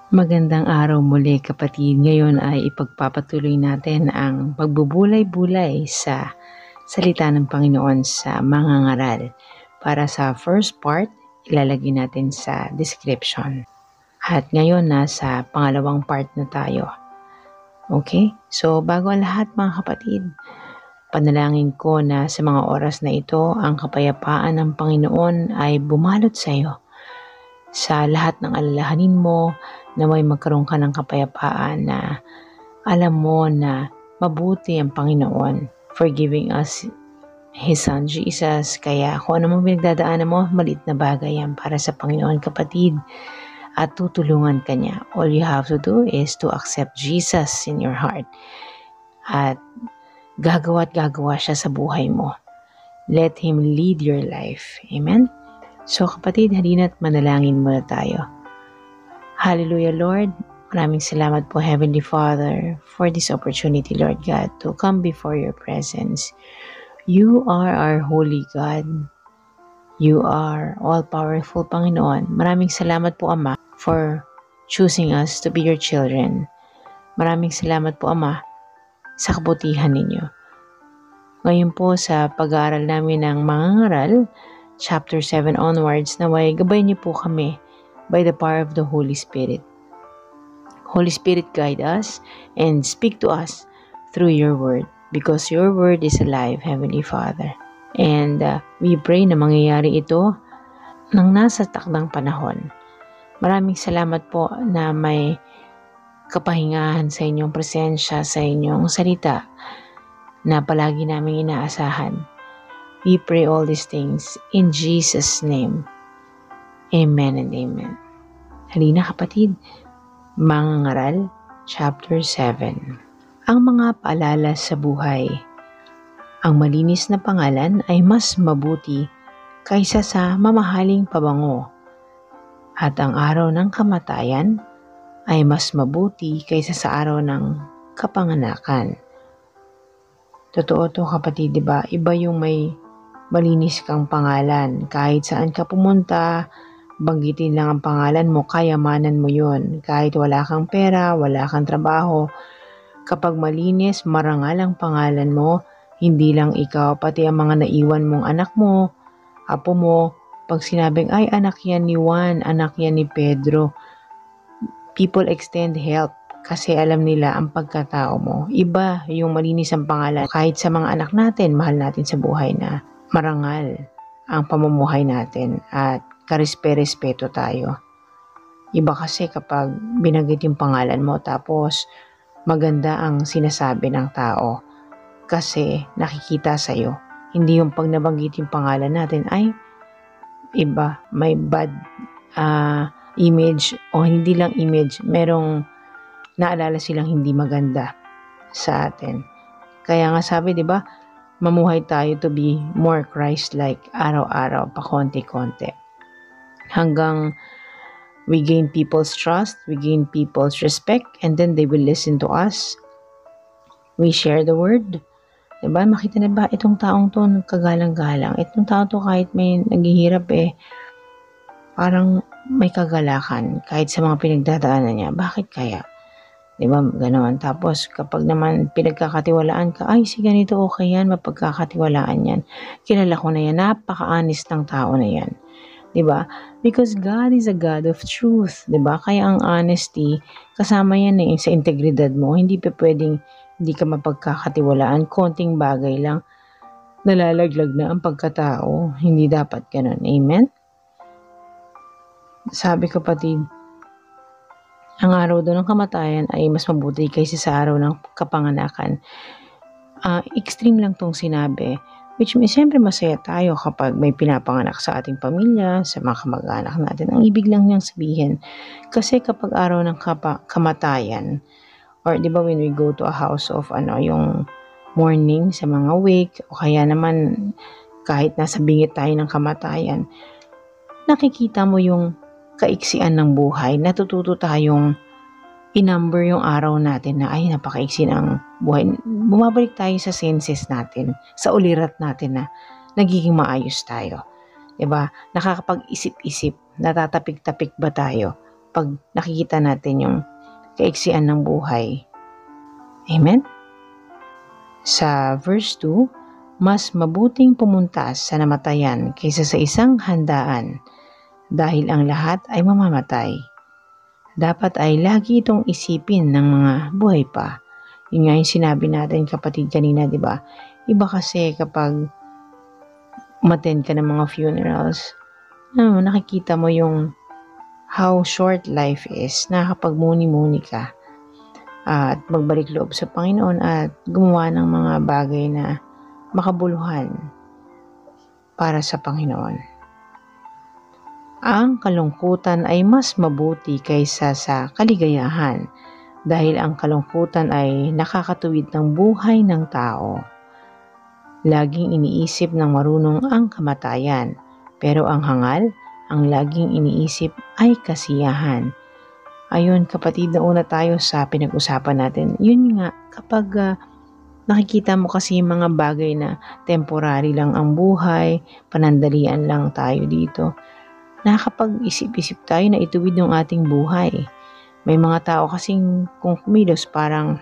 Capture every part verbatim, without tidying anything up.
Magandang araw muli kapatid. Ngayon ay ipagpapatuloy natin ang pagbubulay-bulay sa salita ng Panginoon sa mga ngaral. Para sa first part, ilalagay natin sa description. At ngayon nasa pangalawang part na tayo. Okay? So bago ang lahat mga kapatid, panalangin ko na sa mga oras na ito, ang kapayapaan ng Panginoon ay bumalot sa iyo. Sa lahat ng alalahanin mo, naway magkaroon ka ng kapayapaan na alam mo na mabuti ang Panginoon for giving us His Son Jesus. Kaya kung ano mong pinagdadaanan mo, maliit na bagay yan para sa Panginoon kapatid. At tutulungan ka niya. All you have to do is to accept Jesus in your heart. At gagawa at gagawa siya sa buhay mo. Let Him lead your life. Amen? So kapatid, halina't manalangin muna tayo. Hallelujah, Lord. Maraming salamat po, Heavenly Father, for this opportunity, Lord God, to come before your presence. You are our holy God. You are all-powerful, Panginoon. Maraming salamat po, Ama, for choosing us to be your children. Maraming salamat po, Ama, sa kabutihan ninyo. Ngayon po sa pag-aaral namin ng mga ngaral, chapter seven onwards, naway gabay niyo po kami by the power of the Holy Spirit. Holy Spirit, guide us and speak to us through your word because your word is alive, Heavenly Father. And uh, we pray na mangyayari ito nang nasa takdang panahon. Maraming salamat po na may kapahingahan sa inyong presensya, sa inyong salita na palagi naming inaasahan. We pray all these things in Jesus' name. Amen and amen. Halina kapatid, mga ngaral, chapter seven. Ang mga paalala sa buhay. Ang malinis na pangalan ay mas mabuti kaysa sa mamahaling pabango. At ang araw ng kamatayan ay mas mabuti kaysa sa araw ng kapanganakan. Totoo to kapatid, di ba? Iba yung may malinis kang pangalan. Kahit saan ka pumunta, banggitin lang ang pangalan mo, kayamanan mo yun. Kahit wala kang pera, wala kang trabaho. Kapag malinis, marangal ang pangalan mo, hindi lang ikaw, pati ang mga naiwan mong anak mo, apo mo, pag sinabing, ay anak yan ni Juan, anak yan ni Pedro, people extend help. Kasi alam nila ang pagkatao mo. Iba yung malinis ang pangalan. Kahit sa mga anak natin, mahal natin sa buhay na marangal ang pamumuhay natin at karespe-respeto tayo. Iba kasi kapag binanggit yung pangalan mo tapos maganda ang sinasabi ng tao kasi nakikita sa'yo. Hindi yung pag nabanggit yung pangalan natin ay iba, may bad uh, image o hindi lang image, merong naalala silang hindi maganda sa atin. Kaya nga sabi, di ba, mamuhay tayo to be more Christ-like araw-araw, pa konti-konti. Hanggang we gain people's trust, we gain people's respect, and then they will listen to us. We share the word. Diba? Makita na ba itong taong to nagkagalang-galang? Itong taong to kahit may naghihirap eh, parang may kagalakan kahit sa mga pinagdadaanan niya. Bakit kaya? Diba? Ganon. Tapos kapag naman pinagkakatiwalaan ka, ay si ganito okay yan, mapagkakatiwalaan yan. Kilala ko na yan, napaka-honest ng tao na yan. Diba? Because God is a God of truth. Diba? Kaya ang honesty, kasama yan eh, sa integridad mo. Hindi pa pwedeng hindi ka mapagkakatiwalaan. Konting bagay lang, nalalaglag na ang pagkatao. Hindi dapat ganon. Amen? Sabi kapatid, ang araw doon ng kamatayan ay mas mabuti kaysa sa araw ng kapanganakan. Uh, extreme lang tong sinabi. Which means, siyempre masaya tayo kapag may pinapanganak sa ating pamilya, sa mga kamag-anak natin. Ang ibig lang niyang sabihin. Kasi kapag araw ng kapa- kamatayan, or di ba when we go to a house of ano, yung mourning sa mga wake, o kaya naman kahit nasa bingit tayo ng kamatayan, nakikita mo yung kaiksian ng buhay, natututo tayong i-number yung araw natin na ay napakaiksi ng buhay. Bumabalik tayo sa senses natin, sa ulirat natin na nagiging maayos tayo. Diba? Nakakapag-isip-isip, natatapik-tapik ba tayo? kapag nakikita natin yung kaiksian ng buhay. Amen? Sa verse two, mas mabuting pumunta sa namatayan kaysa sa isang handaan dahil ang lahat ay mamamatay. Dapat ay lagi itong isipin ng mga buhay pa. Yun nga yung sinabi natin kapatid kanina, di ba? Iba kasi kapag umattend ka ng mga funerals, ano, nakikita mo yung how short life is, nakakapagmuni-muni ka at magbalik loob sa Panginoon at gumawa ng mga bagay na makabuluhan para sa Panginoon. Ang kalungkutan ay mas mabuti kaysa sa kaligayahan dahil ang kalungkutan ay nakakatuwid ng buhay ng tao. Laging iniisip ng marunong ang kamatayan, pero ang hangal, ang laging iniisip ay kasiyahan. Ayun kapatid, na una tayo sa pinag-usapan natin. Yun nga, kapag uh, nakikita mo kasi yung mga bagay na temporary lang ang buhay, panandalian lang tayo dito, nakakapag-isip-isip tayo na ituwid yung ating buhay. May mga tao kasing kung kumilos parang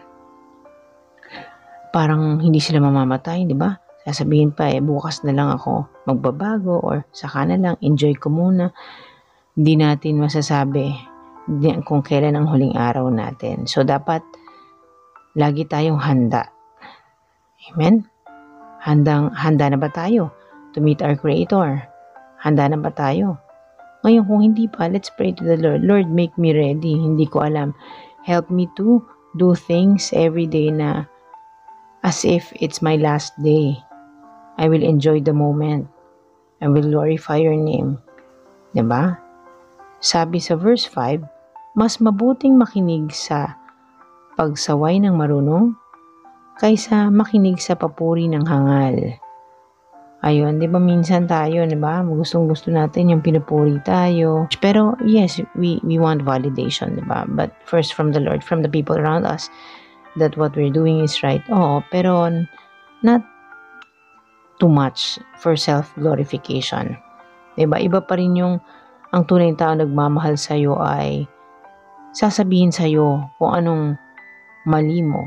parang hindi sila mamamatay, di ba? Sasabihin pa eh, bukas na lang ako magbabago or saka na lang, enjoy ko muna. Hindi natin masasabi kung kailan ang huling araw natin. So, dapat lagi tayong handa. Amen? Handang, handa na ba tayo to meet our Creator? Handa na ba tayo? Ngayon, kung hindi pa, let's pray to the Lord. Lord, make me ready. Hindi ko alam. Help me to do things every day na as if it's my last day. I will enjoy the moment. I will glorify your name. Diba? Sabi sa verse five, mas mabuting makinig sa pagsaway ng marunong kaysa makinig sa papuri ng hangal. Ayun, di ba minsan tayo, di ba? Gustong gusto natin yung pinupuri tayo. Pero yes, we, we want validation, di ba? But first from the Lord, from the people around us, that what we're doing is right. Oo, pero not too much for self-glorification. Diba? Iba pa rin yung ang tunay na tao nagmamahal sa'yo ay sasabihin sa'yo kung anong mali mo.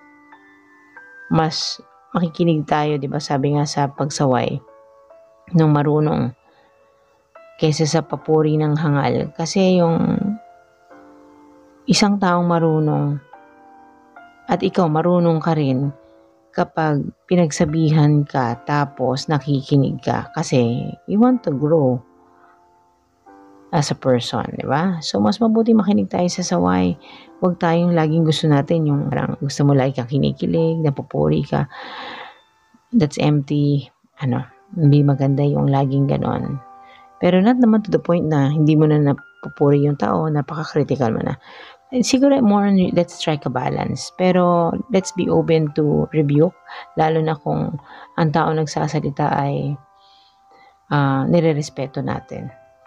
Mas makikinig tayo, diba? Sabi nga sa pagsaway ng marunong kaysa sa papuri ng hangal. Kasi yung isang taong marunong at ikaw marunong ka rin kapag pinagsabihan ka tapos nakikinig ka kasi you want to grow as a person, di ba? So, mas mabuti makinig tayo sa saway. Huwag tayong laging gusto natin yung parang gusto mo lagi kang kinikilig, napupuri ka. That's empty. Ano, hindi maganda yung laging ganon. Pero not naman to the point na hindi mo na napupuri yung tao, napaka-critical mo na. Siguro more on let's strike a balance. Pero let's be open to rebuke, lalo na kung ang tao nagsasalita ay uh, nire-respeto natin.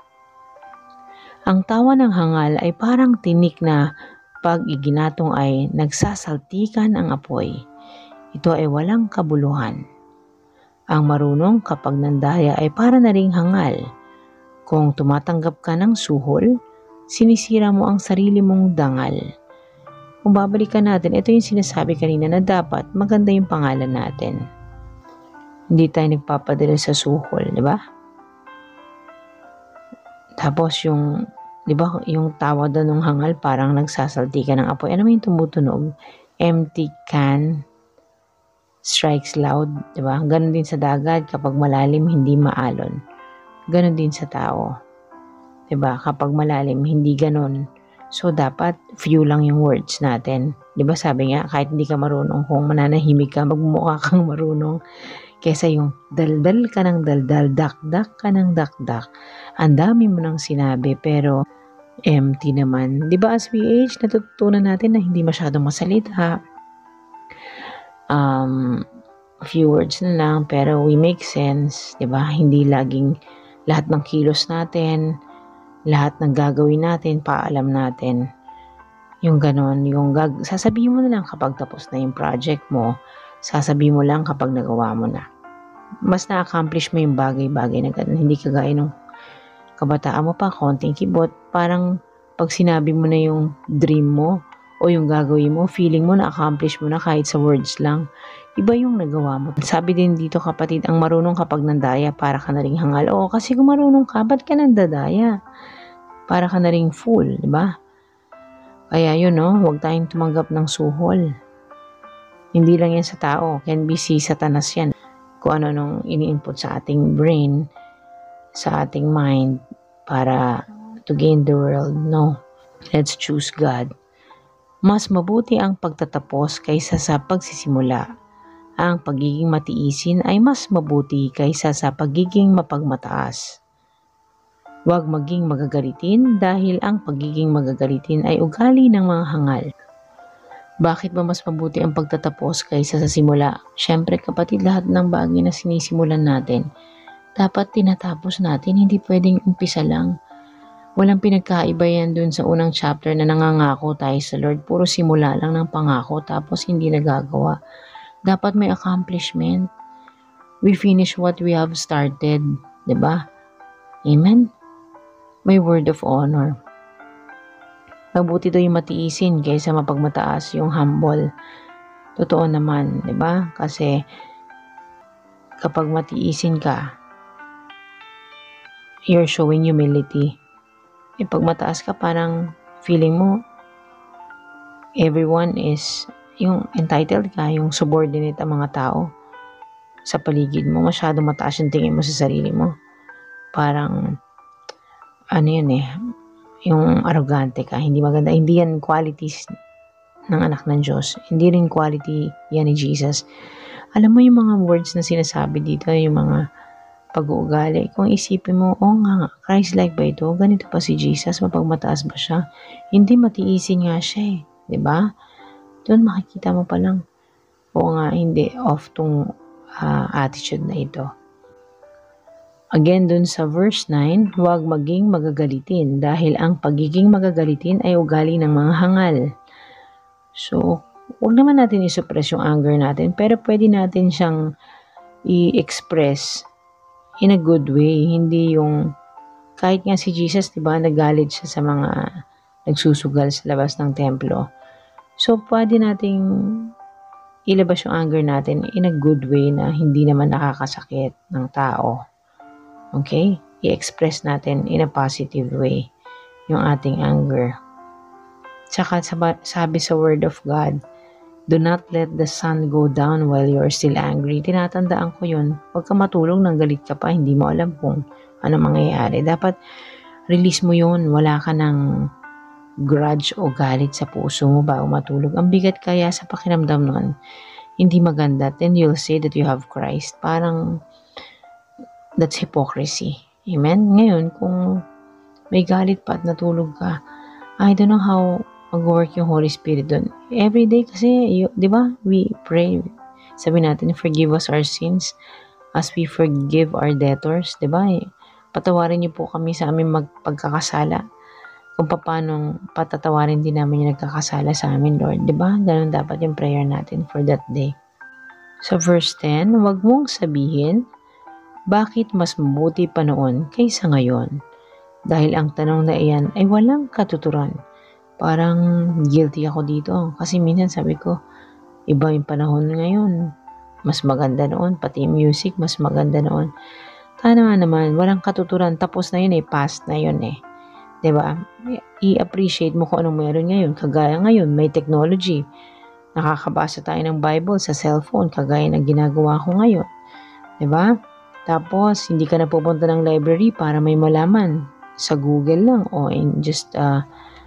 Ang tawa ng hangal ay parang tinik na pag iginatong ay nagsasaltikan ang apoy. Ito ay walang kabuluhan. Ang marunong kapag nandaya ay para na ring hangal. Kung tumatanggap ka ng suhol, sinisira mo ang sarili mong dangal. Kung babalikan natin, ito yung sinasabi kanina na dapat maganda yung pangalan natin. Hindi tayo nagpapadala sa suhol, di ba? Tapos yung, di ba, yung tawa doon ng hangal parang nagsasalti ka ng apoy. Ano mo yung tumutunog? Empty can strikes loud, di ba? Ganon din sa dagat kapag malalim, hindi maalon. Ganon din sa tao. Diba? Kapag malalim, hindi ganon. So, dapat few lang yung words natin. Diba sabi nga, kahit hindi ka marunong, kung mananahimik ka, magmumukha kang marunong. Kesa yung daldal ka ng daldal, dakdak ka ng dakdak. Ang dami mo nang sinabi, pero empty naman. Diba as we age, natutunan natin na hindi masyadong masalita. Um, few words na lang, pero we make sense. Diba? Hindi laging lahat ng kilos natin, lahat ng gagawin natin, paalam natin. Yung ganon, yung gag sasabihin mo na lang kapag tapos na yung project mo, sasabihin mo lang kapag nagawa mo na. Mas na-accomplish mo yung bagay-bagay na ganon. Hindi kagaya nung kabataan mo pa, konting kibot, parang Pag sinabi mo na yung dream mo o yung gagawin mo, feeling mo na-accomplish mo na kahit sa words lang. Iba yung nagawa mo. Sabi din dito kapatid, ang marunong kapag nandaya, para ka na ring hangal. Oo, kasi kung marunong ka, ba't ka nandadaya? Para ka na ring fool, di ba? Kaya yun, no? Huwag tayong tumanggap ng suhol. Hindi lang yan sa tao. Can be si Satanas yan. Kung ano nung ini-input sa ating brain, sa ating mind, para to gain the world. No. Let's choose God. Mas mabuti ang pagtatapos kaysa sa pagsisimula. Ang pagiging matiisin ay mas mabuti kaysa sa pagiging mapagmataas. Huwag maging magagalitin dahil ang pagiging magagalitin ay ugali ng mga hangal. Bakit ba mas mabuti ang pagtatapos kaysa sa simula? Siyempre kapatid, lahat ng bagay na sinisimulan natin, dapat tinatapos natin, hindi pwedeng umpisa lang. Walang pinagkaiba yan dun sa unang chapter na nangangako tayo sa Lord. Puro simula lang ng pangako tapos hindi nagagawa. Dapat may accomplishment. We finish what we have started. Diba? Amen? May word of honor. Mabuti daw yung matiisin kaysa mapagmataas, yung humble. Totoo naman, diba? Kasi kapag matiisin ka, you're showing humility. E pag mataas ka, parang feeling mo everyone is yung entitled ka, yung subordinate ang mga tao sa paligid mo. Masyado mataas yung tingin mo sa sarili mo. Parang ano yun eh, yung arrogante ka, hindi maganda. Hindi yan qualities ng anak ng Diyos. Hindi rin quality yan ni Jesus. Alam mo yung mga words na sinasabi dito, yung mga pag-uugali. Kung isipin mo, oh nga, Christ-like ba ito? Ganito pa si Jesus? Mapagmataas ba siya? Hindi, matiisin nga siya eh. Diba? Doon makikita mo pa lang. Oo nga, hindi off tong uh, attitude na ito. Again, dun sa verse nine, huwag maging magagalitin dahil ang pagiging magagalitin ay ugali ng mga hangal. So, huwag naman natin i-suppress yung anger natin, pero pwede natin siyang i-express in a good way. Hindi yung, kahit nga si Jesus, diba, nagalit siya sa mga nagsusugal sa labas ng templo. So, pwede nating ilabas yung anger natin in a good way na hindi naman nakakasakit ng tao. Okay? I-express natin in a positive way yung ating anger. Tsaka sabi sa Word of God, do not let the sun go down while you're still angry. Tinatandaan ko yun. Huwag ka matulog nang galit ka pa. Hindi mo alam kung ano mangyayari. Dapat release mo yun. Wala ka ng grudge o galit sa puso mo bago matulog. Ang bigat kaya sa pakiramdam nun. Hindi maganda. Then you'll say that you have Christ. Parang that's hypocrisy. Amen? Ngayon, kung may galit pa at natulog ka, I don't know how mag-work yung Holy Spirit doon. Every day kasi, you, di ba, we pray. Sabi natin, forgive us our sins as we forgive our debtors. Di ba? Patawarin niyo po kami sa aming magpagkakasala. Kung paano patatawarin din namin yung nagkakasala sa amin, Lord. Di ba? Ganun dapat yung prayer natin for that day. So verse ten, huwag mong sabihin, bakit mas mabuti pa noon kaysa ngayon? Dahil ang tanong na iyan ay walang katuturan. Parang guilty ako dito. Kasi minsan sabi ko, iba yung panahon ngayon. Mas maganda noon. Pati music, mas maganda noon. Tama naman, walang katuturan. Tapos na yun eh, past na yun eh. Diba? I-appreciate mo kung anong meron ngayon. Kagaya ngayon, may technology. Nakakabasa tayo ng Bible sa cellphone. Kagaya ng ginagawa ko ngayon. Diba? Tapos, hindi ka na pupunta ng library para may malaman. Sa Google lang o in just uh,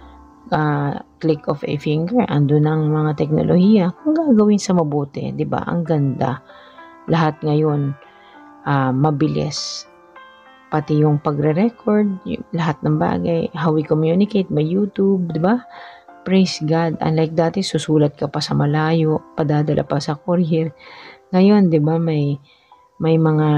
uh, click of a finger, ando ng mga teknolohiya kung gagawin sa mabuti, di ba? Ang ganda. Lahat ngayon uh, mabilis. Pati yung pagre-record, yung lahat ng bagay, how we communicate, may YouTube, di ba? Praise God. Unlike dati, susulat ka pa sa malayo, padadala pa sa courier. Ngayon, di ba, may may mga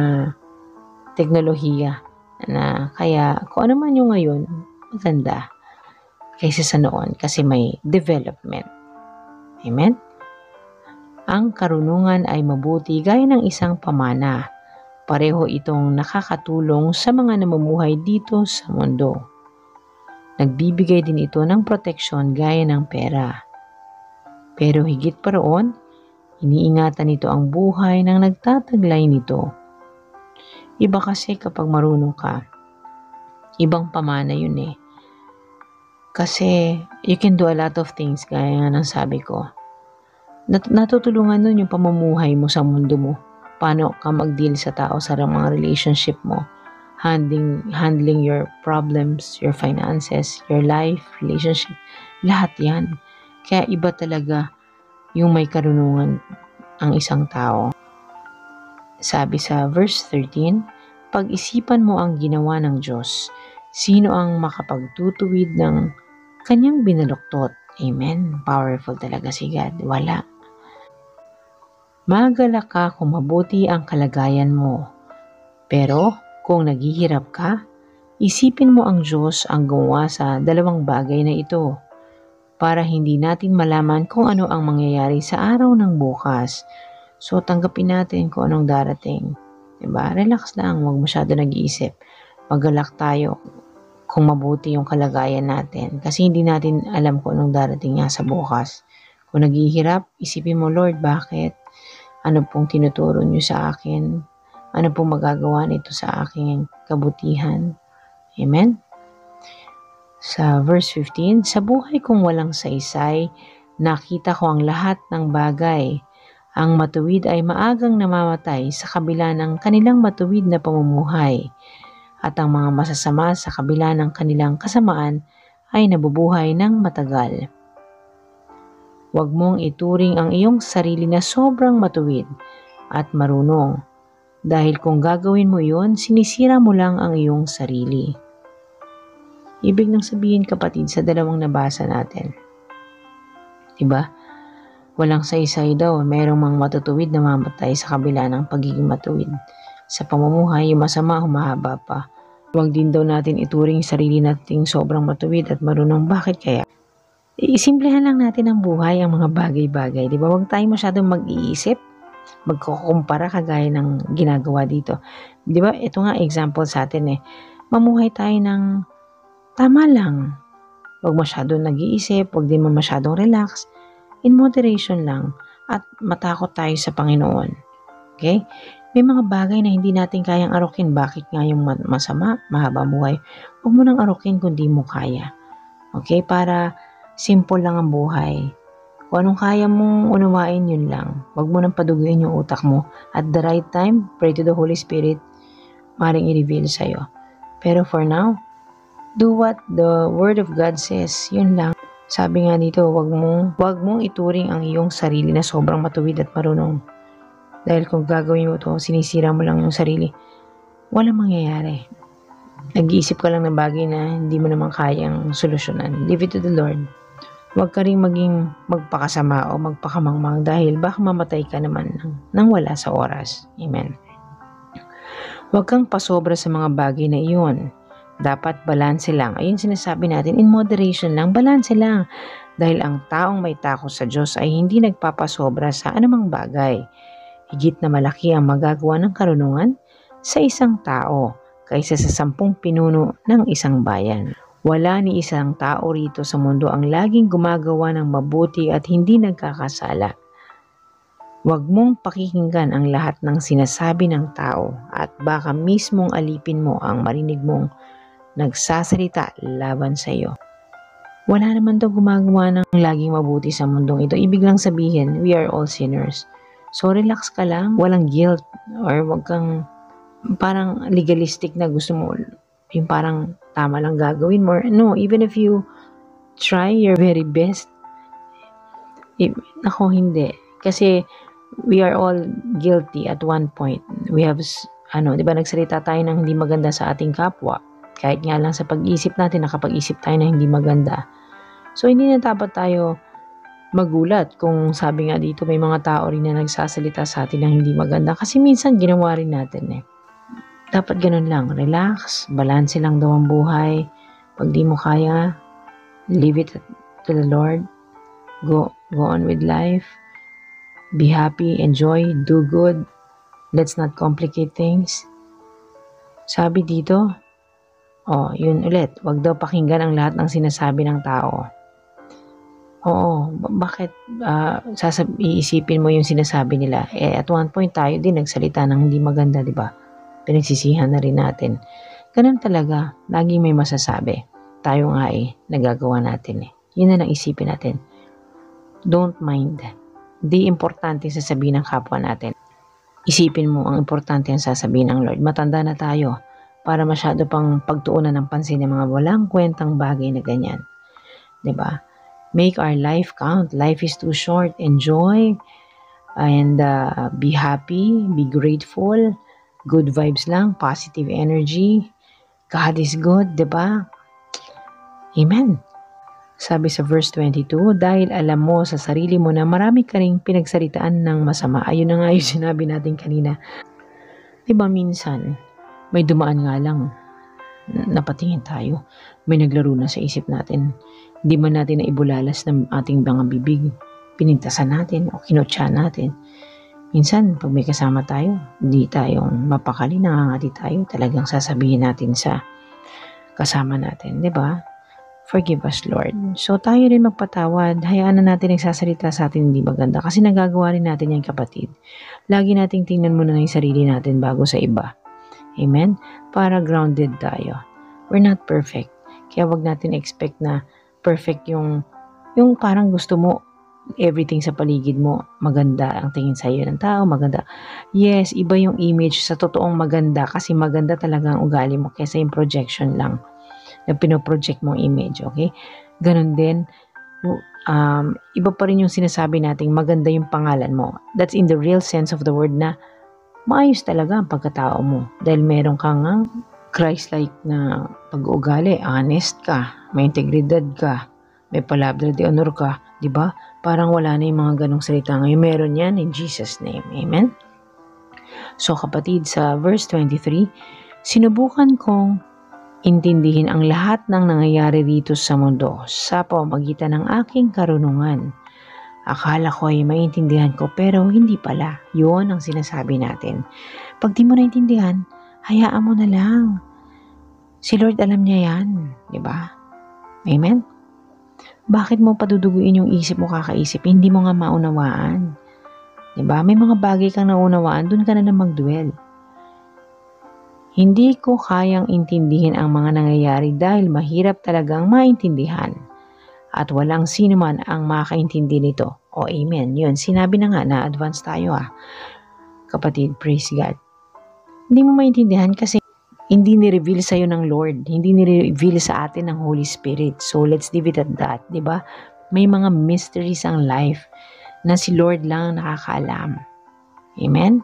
teknolohiya na kaya kung ano man yung ngayon, maganda kaysa sa noon kasi may development. Amen? Ang karunungan ay mabuti gaya ng isang pamana. Pareho itong nakakatulong sa mga namumuhay dito sa mundo. Nagbibigay din ito ng proteksyon gaya ng pera. Pero higit pa roon, iniingatan nito ang buhay ng nagtataglay nito. Iba kasi kapag marunong ka, ibang pamana yun eh. Kasi you can do a lot of things gaya nga ng sabi ko. Nat- natutulungan nun yung pamumuhay mo sa mundo mo. Paano ka mag-deal sa tao sa mga relationship mo. Handling, handling your problems, your finances, your life, relationship. Lahat yan. Kaya iba talaga yung may karunungan ang isang tao. Sabi sa verse thirteen, pag-isipan mo ang ginawa ng Diyos. Sino ang makapagtutuwid ng kanyang binaluktot? Amen. Powerful talaga si God. Wala. Magalak ka kung mabuti ang kalagayan mo. Pero kung naghihirap ka, isipin mo ang Diyos ang gumawa sa dalawang bagay na ito para hindi natin malaman kung ano ang mangyayari sa araw ng bukas. So tanggapin natin kung anong darating. Diba? Relax lang, huwag masyado nag-iisip. Magalak tayo kung mabuti yung kalagayan natin kasi hindi natin alam kung anong darating nga sa bukas. Kung naghihirap, isipin mo, Lord, bakit? Ano pong tinuturo niyo sa akin? Ano pong magagawa nito sa aking kabutihan? Amen? Sa verse fifteen, sa buhay kong walang saysay, nakita ko ang lahat ng bagay. Ang matuwid ay maagang namamatay sa kabila ng kanilang matuwid na pamumuhay. At ang mga masasama sa kabila ng kanilang kasamaan ay nabubuhay ng matagal. Huwag mong ituring ang iyong sarili na sobrang matuwid at marunong. Dahil kung gagawin mo yun, sinisira mo lang ang iyong sarili. Ibig nang sabihin, kapatid, sa dalawang nabasa natin. Diba? Walang saysay daw, mayroong mga matutuwid na mamatay sa kabila ng pagiging matuwid. Sa pamumuhay, yung masama humahaba pa. Huwag din daw natin ituring sarili nating sobrang matuwid at marunong. Bakit kaya? Isimplihan lang natin ang buhay, ang mga bagay-bagay. Diba? Huwag tayo masyadong mag-iisip, magkukumpara kagaya ng ginagawa dito. Diba? Ito nga example sa atin eh. Mamuhay tayo ng tama lang. Huwag masyadong nag-iisip, huwag din masyadong relax. In moderation lang at matakot tayo sa Panginoon. Okay? May mga bagay na hindi natin kayang arukin. Bakit nga yung masama, mahaba buhay? Huwag mo nang arukin kung di mo kaya. Okay? Para simple lang ang buhay. Kung anong kaya mong unawain, yun lang. Huwag mo nang paduguin yung utak mo. At the right time, pray to the Holy Spirit, maring i-reveal sa'yo. Pero for now, do what the Word of God says. Yun lang. Sabi nga dito, wag mong, wag mong ituring ang iyong sarili na sobrang matuwid at marunong. Dahil kung gagawin mo to, sinisira mo lang yung sarili. Walang mangyayari. Nag-iisip ka lang ng bagay na hindi mo naman kayang solusyonan. Leave it to the Lord. Huwag ka rin maging magpakasama o magpakamangmang dahil baka mamatay ka naman nang, nang wala sa oras. Amen. Huwag kang pasobra sa mga bagay na iyon. Dapat balanse lang. Ayun sinasabi natin, in moderation lang, balanse lang. Dahil ang taong may takot sa Diyos ay hindi nagpapasobra sa anumang bagay. Higit na malaki ang magagawa ng karunungan sa isang tao kaysa sa sampung pinuno ng isang bayan. Wala ni isang tao rito sa mundo ang laging gumagawa ng mabuti at hindi nagkakasala. Huwag mong pakikinggan ang lahat ng sinasabi ng tao at baka mismong alipin mo ang marinig mong nagsasalita laban sa iyo. Wala naman daw gumagawa ng laging mabuti sa mundong ito. Ibig lang sabihin, we are all sinners. So relax ka lang, walang guilt or wag kang parang legalistic na gusto mo yung parang tama lang gagawin mo. No, even if you try your very best, eh, ako hindi. Kasi we are all guilty at one point. We have, ano, di ba nagsalita tayo ng hindi maganda sa ating kapwa. Kahit nga lang sa pag-isip natin, nakapag-isip tayo na hindi maganda. So, hindi na dapat tayo magulat kung sabi nga dito may mga tao rin na nagsasalita sa atin na hindi maganda. Kasi minsan ginawa rin natin eh. Dapat ganun lang. Relax. Balanse lang daw ang buhay. Pag di mo kaya, leave it to the Lord. Go, go on with life. Be happy. Enjoy. Do good. Let's not complicate things. Sabi dito, Oh, yun ulit, wag daw pakinggan ang lahat ng sinasabi ng tao. Oo, bakit uh, sasab iisipin mo yung sinasabi nila? Eh, at one point tayo din nagsalita ng hindi maganda, di ba? Pinagsisihan na rin natin. Ganun talaga, laging may masasabi. Tayo nga eh, nagagawa natin eh. Yun na lang isipin natin. Don't mind. Di importante sasabihin ng kapwa natin. Isipin mo ang importante ang sasabihin ng Lord. Matanda na tayo para masyado pang pagtuunan ng pansin ng mga walang kwentang bagay na ganyan. Diba? Make our life count. Life is too short. Enjoy and uh, be happy, be grateful. Good vibes lang, positive energy. God is good, diba? Amen. Sabi sa verse twenty-two, dahil alam mo sa sarili mo na marami ka ring pinagsalitaan ng masama. Ayun na nga yung sinabi natin kanina. Diba minsan, may dumaan nga lang, napatingin tayo, may naglaro na sa isip natin. Hindi man natin na ibulalas ng ating mga bibig. Pinintasan natin o kinutsa natin. Minsan, pag may kasama tayo, hindi tayong mapakali, nangangati tayo. Talagang sasabihin natin sa kasama natin, di ba? Forgive us, Lord. So, tayo rin magpatawad. Hayaan na natin nagsasalita sa atin hindi maganda. Kasi nagagawa rin natin yan, kapatid. Lagi nating tingnan muna na yung sarili natin bago sa iba. Amen? Para grounded tayo. We're not perfect. Kaya wag natin expect na perfect yung, yung parang gusto mo, everything sa paligid mo, maganda ang tingin sa iyo ng tao, maganda. Yes, iba yung image sa totoong maganda kasi maganda talaga ang ugali mo kaysa yung projection lang na pinoproject mong image, okay? Ganon din, um, iba pa rin yung sinasabi nating maganda yung pangalan mo. That's in the real sense of the word na maayos talaga ang pagkatao mo dahil meron kang Christ-like na pag-uugali, honest ka, may integridad ka, may palabra de honor ka, di ba? Parang wala na yung mga ganong salita ngayon. Meron yan in Jesus' name. Amen? So kapatid, sa verse twenty-three, sinubukan kong intindihin ang lahat ng nangyayari dito sa mundo sa pamamagitan ng aking karunungan. Akala ko ay maintindihan ko pero hindi pala. Yun ang sinasabi natin. Pag di mo naintindihan, hayaan mo na lang. Si Lord alam niya yan. Diba? Amen? Bakit mo paduduguin yung isip mo kakaisip? Hindi mo nga maunawaan. Diba? May mga bagay kang naunawaan, dun ka na na mag-dwell. Hindi ko kayang intindihin ang mga nangyayari dahil mahirap talagang maintindihan. At walang sino man ang makaintindi nito. O oh, amen. Yun, sinabi na nga na advance tayo ah. Kapatid, praise God. Hindi mo maintindihan kasi hindi ni-reveal sa'yo ng Lord. Hindi ni-reveal sa atin ng Holy Spirit. So, let's leave it at that. Diba? May mga mysteries ang life na si Lord lang nakakaalam. Amen?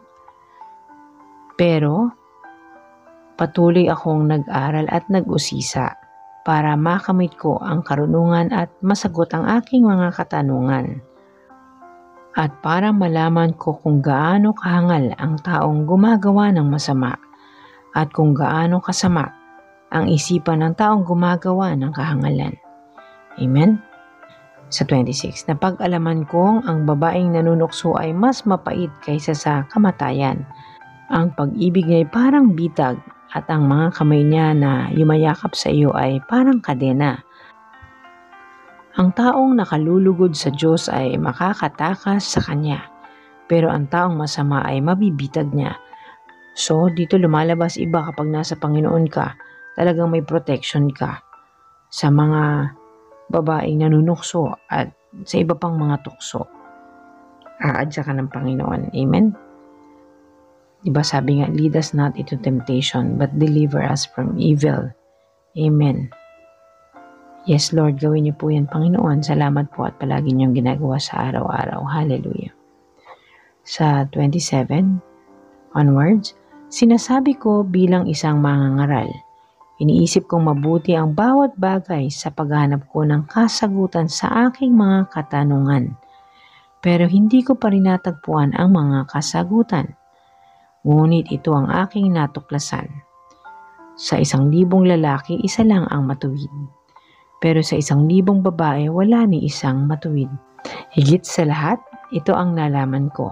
Pero, patuloy akong nag-aral at nag-usisa para makamit ko ang karunungan at masagot ang aking mga katanungan. At para malaman ko kung gaano kahangal ang taong gumagawa ng masama at kung gaano kasama ang isipan ng taong gumagawa ng kahangalan. Amen? Sa twenty-six, napag-alaman kong ang babaeng nanunukso ay mas mapait kaysa sa kamatayan. Ang pag-ibig niya ay parang bitag at ang mga kamay niya na yumayakap sa iyo ay parang kadena. Ang taong nakalulugod sa Diyos ay makakatakas sa Kanya, pero ang taong masama ay mabibitag niya. So, dito lumalabas iba kapag nasa Panginoon ka, talagang may protection ka sa mga babaeng nanunukso at sa iba pang mga tukso. Aadya ka ng Panginoon. Amen? Diba sabi nga, lead us not into temptation, but deliver us from evil. Amen. Yes, Lord, gawin niyo po yan, Panginoon. Salamat po at palagi niyong ginagawa sa araw-araw. Hallelujah. Sa twenty-seven onwards, sinasabi ko bilang isang mangangaral, iniisip kong mabuti ang bawat bagay sa paghahanap ko ng kasagutan sa aking mga katanungan. Pero hindi ko pa rin natagpuan ang mga kasagutan. Ngunit ito ang aking natuklasan. Sa isang libong lalaki, isa lang ang matuwid. Pero sa isang libong babae, wala ni isang matuwid. Higit sa lahat, ito ang nalaman ko.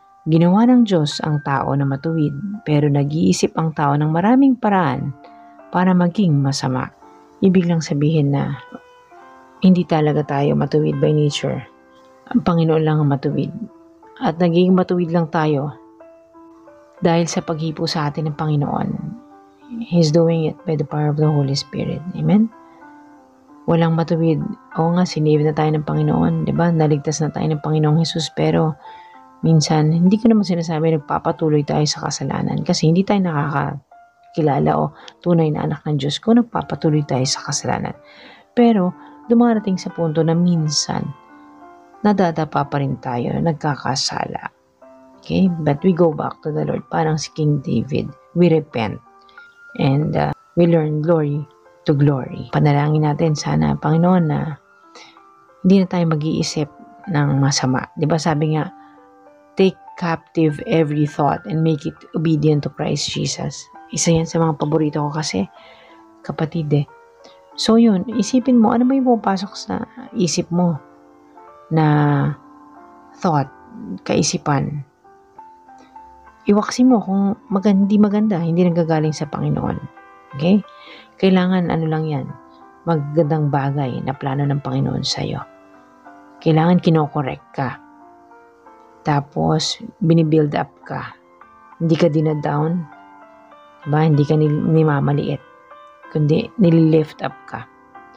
Ginawa ng Diyos ang tao na matuwid, pero nag-iisip ang tao ng maraming paraan para maging masama. Ibig lang sabihin na hindi talaga tayo matuwid by nature. Ang Panginoon lang ang matuwid. At naging matuwid lang tayo dahil sa paghipo sa atin ng Panginoon. He's doing it by the power of the Holy Spirit. Amen? Walang matuwid. Oo nga, sinave na tayo ng Panginoon. Diba? Naligtas na tayo ng Panginoong Jesus. Pero minsan, hindi ko naman sinasabi nagpapatuloy tayo sa kasalanan. Kasi hindi tayo nakakakilala o tunay na anak ng Diyos kung nagpapatuloy tayo sa kasalanan. Pero dumarating sa punto na minsan, nadadapa pa rin tayo, nagkakasala. Okay? But we go back to the Lord. Parang si King David, we repent. And uh, we learn glory to glory. Panalangin natin sana, Panginoon, na hindi na tayo mag-iisip ng masama. Diba sabi nga, take captive every thought and make it obedient to Christ Jesus. Isa yan sa mga paborito ko kasi, kapatid eh. So yun, isipin mo, ano ba yung pumapasok sa isip mo na thought, kaisipan? Iwaksi mo kung mag- hindi maganda, hindi nanggagaling sa Panginoon. Okay? Kailangan ano lang yan, magandang bagay na plano ng Panginoon sa'yo. Kailangan kinokorek ka. Tapos, binibuild up ka. Hindi ka dinadown. Diba? Hindi ka nimamaliit. Kundi nililift up ka.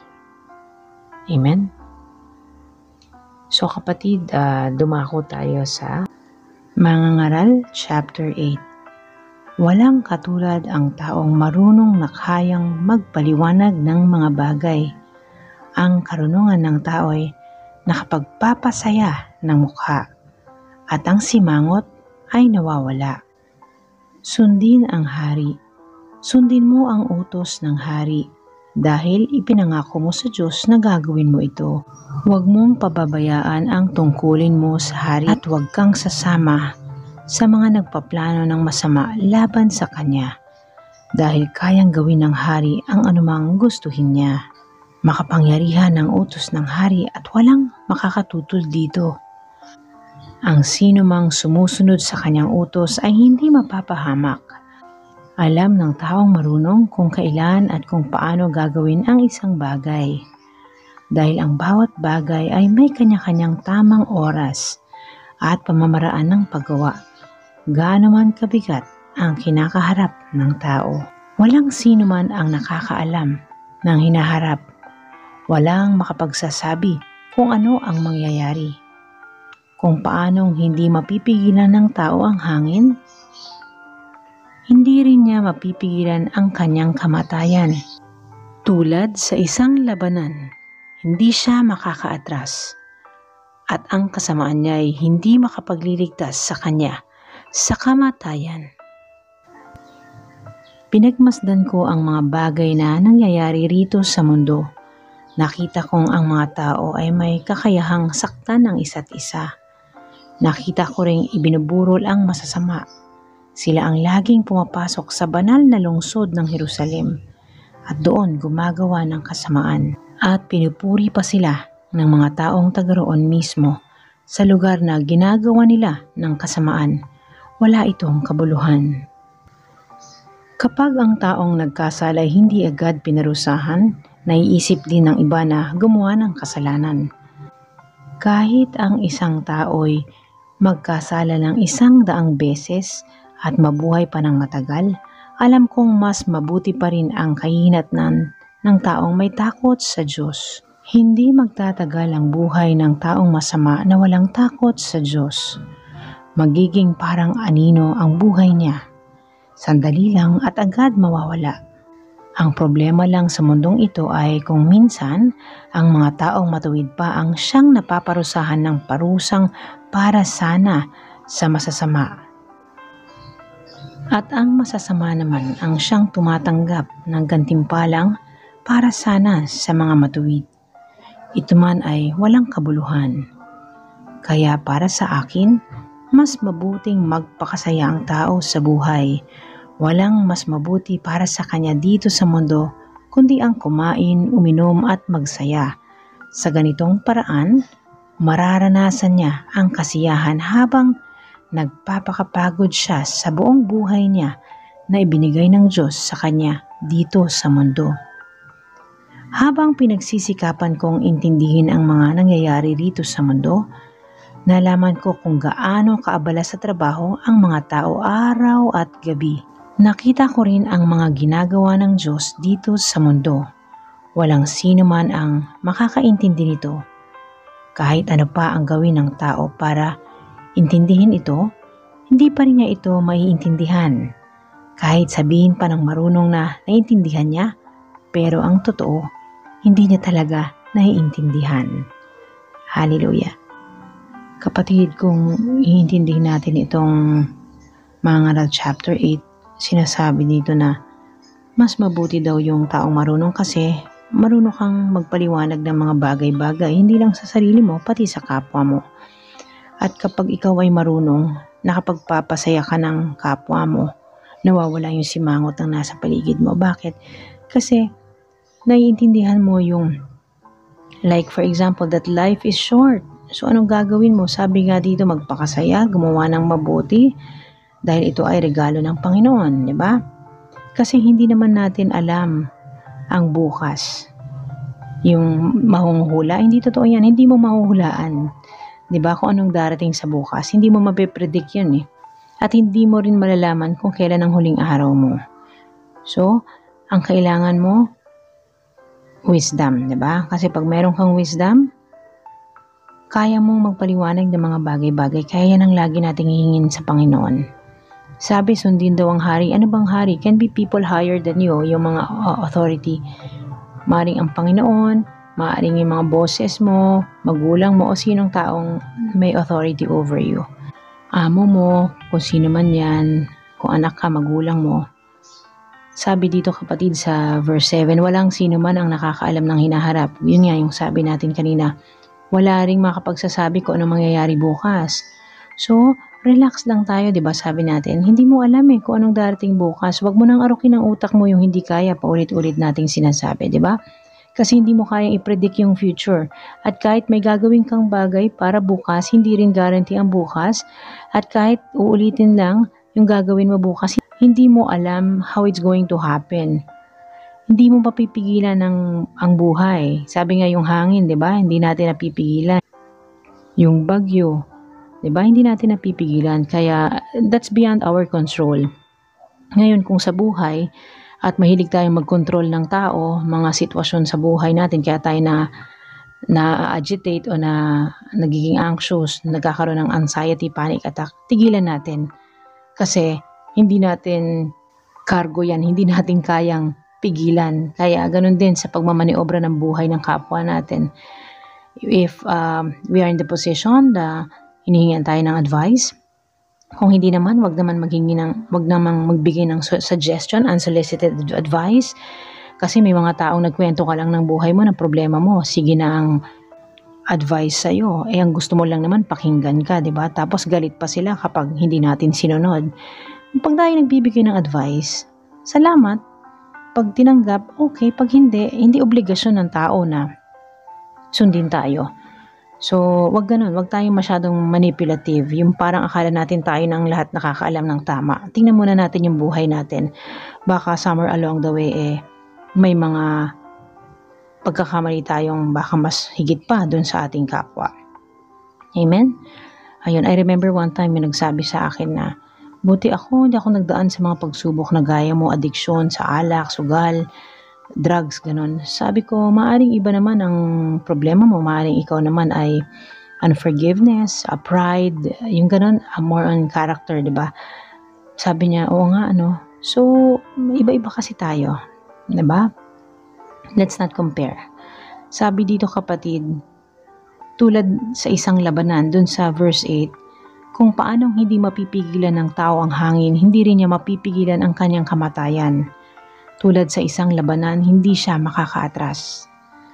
Amen? So kapatid, uh, dumako tayo sa Mangangaral, chapter eight. Walang katulad ang taong marunong na kayang magpaliwanag ng mga bagay. Ang karunungan ng tao ay nakapagpapasaya ng mukha at ang simangot ay nawawala. Sundin ang hari. Sundin mo ang utos ng hari dahil ipinangako mo sa Diyos na gagawin mo ito. Huwag mong pababayaan ang tungkulin mo sa hari at huwag kang sasama sa mga nagpaplano ng masama laban sa kanya dahil kayang gawin ng hari ang anumang gustuhin niya. Makapangyarihan ang utos ng hari at walang makakatutol dito. Ang sino mang sumusunod sa kanyang utos ay hindi mapapahamak. Alam ng taong marunong kung kailan at kung paano gagawin ang isang bagay. Dahil ang bawat bagay ay may kanya-kanyang tamang oras at pamamaraan ng paggawa. Gaano man kabigat ang kinakaharap ng tao. Walang sino man ang nakakaalam ng hinaharap. Walang makapagsasabi kung ano ang mangyayari. Kung paanong hindi mapipigilan ng tao ang hangin, hindi rin niya mapipigilan ang kanyang kamatayan. Tulad sa isang labanan, hindi siya makakaatras at ang kasamaan niya ay hindi makapagliligtas sa kanya sa kamatayan. Pinagmasdan ko ang mga bagay na nangyayari rito sa mundo. Nakita kong ang mga tao ay may kakayahang saktan ng isa't isa. Nakita ko ring ibinuburol ang masasama. Sila ang laging pumapasok sa banal na lungsod ng Jerusalem at doon gumagawa ng kasamaan at pinupuri pa sila ng mga taong tagaroon mismo sa lugar na ginagawa nila ng kasamaan. Wala itong kabuluhan. Kapag ang taong nagkasala ay hindi agad pinarusahan, naiisip din ng iba na gumawa ng kasalanan. Kahit ang isang tao'y magkasala ng isang daang beses at mabuhay pa ng matagal, alam kong mas mabuti pa rin ang kahinatnan ng taong may takot sa Diyos. Hindi magtatagal ang buhay ng taong masama na walang takot sa Diyos. Magiging parang anino ang buhay niya. Sandali lang at agad mawawala. Ang problema lang sa mundong ito ay kung minsan ang mga taong matuwid pa ang siyang napaparusahan ng parusang para sana sa masasama. At ang masasama naman ang siyang tumatanggap ng gantimpalang para sana sa mga matuwid. Ito man ay walang kabuluhan. Kaya para sa akin, mas mabuting magpakasaya ang tao sa buhay. Walang mas mabuti para sa kanya dito sa mundo kundi ang kumain, uminom at magsaya. Sa ganitong paraan, mararanasan niya ang kasiyahan habang nagpapakapagod siya sa buong buhay niya na ibinigay ng Diyos sa kanya dito sa mundo. Habang pinagsisikapan kong intindihin ang mga nangyayari rito sa mundo, nalaman ko kung gaano kaabala sa trabaho ang mga tao araw at gabi. Nakita ko rin ang mga ginagawa ng Diyos dito sa mundo. Walang sino man ang makakaintindi nito. Kahit ano pa ang gawin ng tao para intindihin ito, hindi pa rin niya ito maiintindihan. Kahit sabihin pa ng marunong na naiintindihan niya, pero ang totoo, hindi niya talaga naiintindihan. Hallelujah. Kapatid, kung iintindihin natin itong Mga Ngaral chapter eight, sinasabi dito na mas mabuti daw yung taong marunong kasi marunong kang magpaliwanag ng mga bagay-bagay, hindi lang sa sarili mo, pati sa kapwa mo. At kapag ikaw ay marunong, nakapagpapasaya ka ng kapwa mo, nawawala yung simangot ng nasa paligid mo. Bakit? Kasi naiintindihan mo yung, like for example, that life is short. So anong gagawin mo? Sabi nga dito, magpakasaya, gumawa ng mabuti, dahil ito ay regalo ng Panginoon, di ba? Kasi hindi naman natin alam ang bukas. Yung mahuhula, hindi totoo yan, hindi mo mahuhulaan. Di ba? Kung anong darating sa bukas, hindi mo mapipredict yun eh. At hindi mo rin malalaman kung kailan ang huling araw mo. So, ang kailangan mo, wisdom, di ba? Kasi pag meron kang wisdom, kaya mong magpaliwanag ng mga bagay-bagay. Kaya yan ang lagi nating hihingin sa Panginoon. Sabi, sundin daw ang hari. Ano bang hari? Can be people higher than you, yung mga uh, authority. Maaring ang Panginoon, maaring yung mga bosses mo, magulang mo, o sinong taong may authority over you. Amo mo, kung sino man yan, kung anak ka, magulang mo. Sabi dito kapatid sa verse seven, walang sino man ang nakakaalam ng hinaharap. Yun nga yung sabi natin kanina. Wala ring makapagsasabi kung ano mangyayari bukas. So, relax lang tayo, di ba? Sabi natin, hindi mo alam eh kung anong darating bukas. Huwag mo nang arukin ang utak mo yung hindi kaya, paulit-ulit nating sinasabi, di ba? Kasi hindi mo kayang i-predict yung future. At kahit may gagawin kang bagay para bukas, hindi rin guarantee ang bukas. At kahit uulitin lang yung gagawin mo bukas, hindi mo alam how it's going to happen. Hindi mo mapipigilan ng ang buhay. Sabi nga yung hangin, 'di ba? Hindi natin napipigilan. Yung bagyo, 'di ba? Hindi natin napipigilan. Kaya that's beyond our control. Ngayon kung sa buhay at mahilig tayong mag-control ng tao, mga sitwasyon sa buhay natin, kaya tayo na na-agitate o na nagiging anxious, nagkakaroon ng anxiety, panic attack, tigilan natin. Kasi hindi natin cargo yan, hindi natin kayang pigilan. Kaya ganun din sa pagmamaniobra ng buhay ng kapwa natin. If um, we are in the position na hinihingan tayo ng advice, kung hindi naman, wag naman maghingi ng, wag naman magbigay ng suggestion, unsolicited advice. Kasi may mga taong nagkwento ka lang ng buhay mo, ng problema mo. Sige na ang advice sa'yo. Eh, ang gusto mo lang naman, pakinggan ka, di ba? Tapos galit pa sila kapag hindi natin sinunod. Pag tayo nagbibigay ng advice, salamat. Pag tinanggap, okay. Pag hindi, hindi obligasyon ng tao na sundin tayo. So, wag ganun. Wag tayong masyadong manipulative. Yung parang akala natin tayo ng lahat nakakaalam ng tama. Tingnan muna natin yung buhay natin. Baka somewhere along the way, eh, may mga pagkakamali tayong baka mas higit pa dun sa ating kapwa. Amen? Ayun, I remember one time may nagsabi sa akin na, buti ako, hindi ako nagdaan sa mga pagsubok na gaya mo, addiksyon sa alak, sugal, drugs, ganun. Sabi ko, maaring iba naman ang problema mo, maaring ikaw naman ay unforgiveness, a pride, yung ganun, a more on character, di ba? Sabi niya, oo nga, ano. So, iba-iba kasi tayo, di ba? Let's not compare. Sabi dito kapatid, tulad sa isang labanan, dun sa verse eight, kung paanong hindi mapipigilan ng tao ang hangin, hindi rin niya mapipigilan ang kanyang kamatayan. Tulad sa isang labanan, hindi siya makakaatras.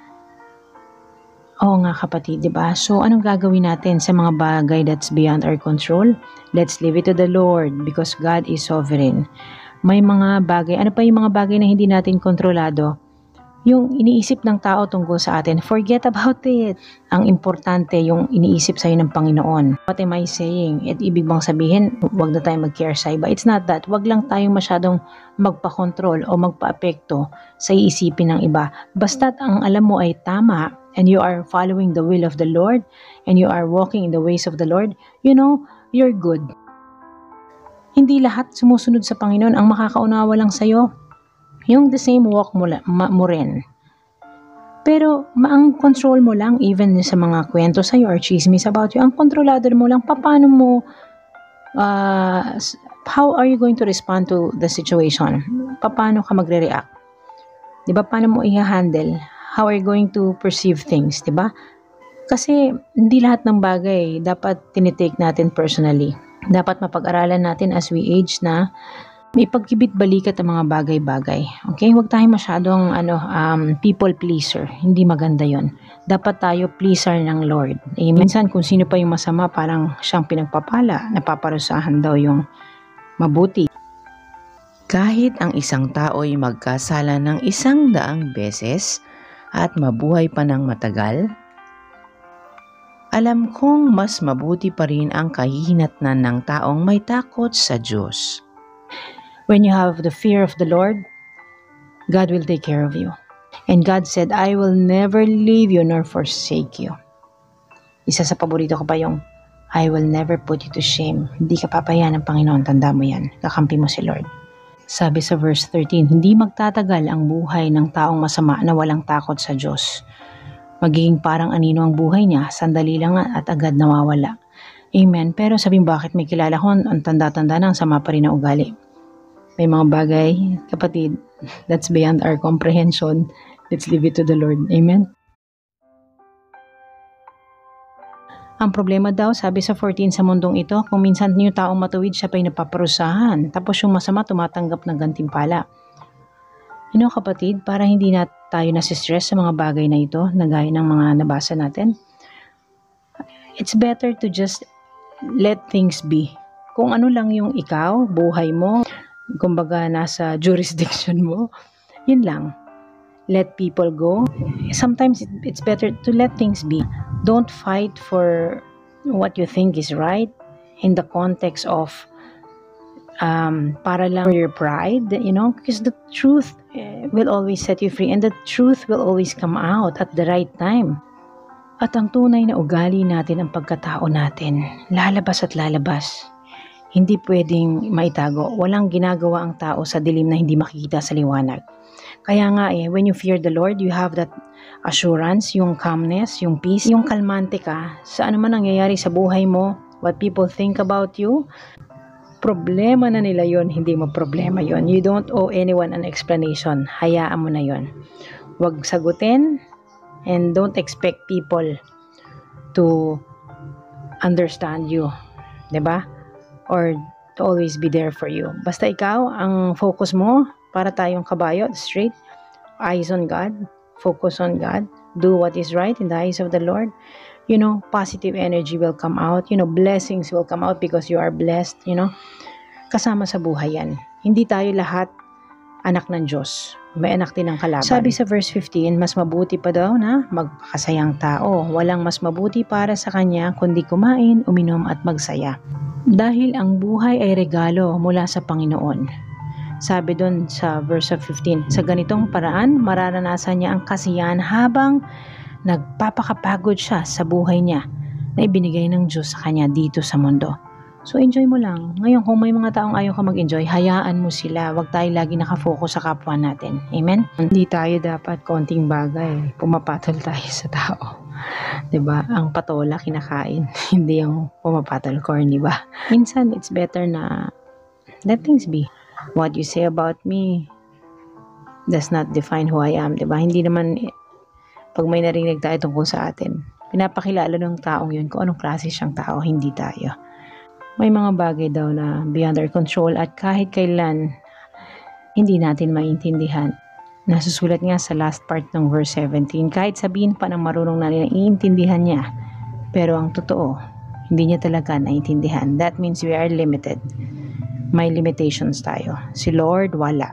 Oo nga kapatid, di ba? So, anong gagawin natin sa mga bagay that's beyond our control? Let's leave it to the Lord because God is sovereign. May mga bagay, ano pa yung mga bagay na hindi natin kontrolado? yung iniisip ng tao tungkol sa atin, forget about it. Ang importante yung iniisip sa'yo ng Panginoon. What am I saying? At ibig bang sabihin, wag na tayo mag-care sa iba. It's not that. Wag lang tayong masyadong magpa-control o magpa-apekto sa iisipin ng iba. Basta't ang alam mo ay tama and you are following the will of the Lord and you are walking in the ways of the Lord, you know, you're good. Hindi lahat sumusunod sa Panginoon ang makakaunawa lang sa'yo. Yung the same walk mo, mo rin. Pero ang control mo lang, even sa mga kwento sa'yo or chismis about you, ang kontrolado mo lang, paano mo, uh, how are you going to respond to the situation? Paano ka magre-react? Diba? Paano mo i-handle? How are you going to perceive things? Diba? Kasi hindi lahat ng bagay dapat tinitake natin personally. Dapat mapag-aralan natin as we age na may pagkibit-balikat ang mga bagay-bagay. Okay? Huwag tayo masyadong ano, um, people pleaser. Hindi maganda yon. Dapat tayo pleaser ng Lord. Eh, minsan kung sino pa yung masama, parang siyang pinagpapala. Napaparusahan daw yung mabuti. Kahit ang isang tao ay magkasala ng isang daang beses at mabuhay pa ng matagal, alam kong mas mabuti pa rin ang kahihinatnan ng taong may takot sa Diyos. When you have the fear of the Lord, God will take care of you. And God said, I will never leave you nor forsake you. Isa sa paborito ko pa yung, I will never put you to shame. Hindi ka papayan ng Panginoon, tanda mo yan. Kakampi mo si Lord. Sabi sa verse thirteen, hindi magtatagal ang buhay ng taong masama na walang takot sa Diyos. Magiging parang anino ang buhay niya, sandali lang at agad nawawala. Amen. Pero sabihin, bakit may kilala ko, ang tanda-tanda na, ang sama pa rin ang ugali. May mga bagay, kapatid, that's beyond our comprehension. Let's leave it to the Lord. Amen? Ang problema daw, sabi sa fourteen, sa mundong ito, kung minsan yung taong matuwid, siya pa'y napaparusahan. Tapos yung masama, tumatanggap ng gantimpala. You know, kapatid, para hindi na tayo nasistress sa mga bagay na ito, na gaya ng mga nabasa natin, it's better to just let things be. Kung ano lang yung ikaw, buhay mo, kumbaga nasa jurisdiction mo, yun lang. Let people go. Sometimes it's better to let things be. Don't fight for what you think is right in the context of um, para lang for your pride, you know, because the truth will always set you free and the truth will always come out at the right time. At ang tunay na ugali natin, ang pagkatao natin, lalabas at lalabas. Hindi pwedeng maitago. Walang ginagawa ang tao sa dilim na hindi makikita sa liwanag. Kaya nga eh, when you fear the Lord, you have that assurance, yung calmness, yung peace, yung kalmante ka sa ano man nangyayari sa buhay mo, what people think about you. Problema na nila yon, hindi mo problema yon. You don't owe anyone an explanation. Hayaan mo na yon. Huwag sagutin and don't expect people to understand you. Diba? Or to always be there for you. Basta ikaw, ang focus mo, para tayong kabayo, straight, eyes on God, focus on God, do what is right in the eyes of the Lord. You know, positive energy will come out. You know, blessings will come out because you are blessed, you know. Kasama sa buhay yan. Hindi tayo lahat anak ng Diyos. May anak din ng kalaban. Sabi sa verse fifteen, mas mabuti pa daw na magpakasayang tao. Walang mas mabuti para sa kanya kundi kumain, uminom at magsaya. Dahil ang buhay ay regalo mula sa Panginoon. Sabi doon sa verse fifteen, sa ganitong paraan, mararanasan niya ang kasiyahan habang nagpapakapagod siya sa buhay niya na ibinigay ng Diyos sa kanya dito sa mundo. So enjoy mo lang. Ngayon, kung may mga taong ayaw ka mag-enjoy, hayaan mo sila. Huwag tayo lagi nakafocus sa kapwa natin. Amen? Hindi tayo dapat konting bagay. Pumapatol tayo sa tao. Diba? Ang patola kinakain. Hindi yung pumapatol corny ba? Minsan, it's better na let things be. What you say about me does not define who I am. Diba? Hindi naman, pag may narinig tayo tungkol sa atin, pinapakilala ng taong yun kung anong klase siyang tao, hindi tayo. May mga bagay daw na beyond our control at kahit kailan hindi natin maintindihan. Nasusulat nga sa last part ng verse seventeen, kahit sabihin pa ng marunong na nila, iintindihan niya. Pero ang totoo, hindi niya talaga naiintindihan. That means we are limited. May limitations tayo. Si Lord, wala.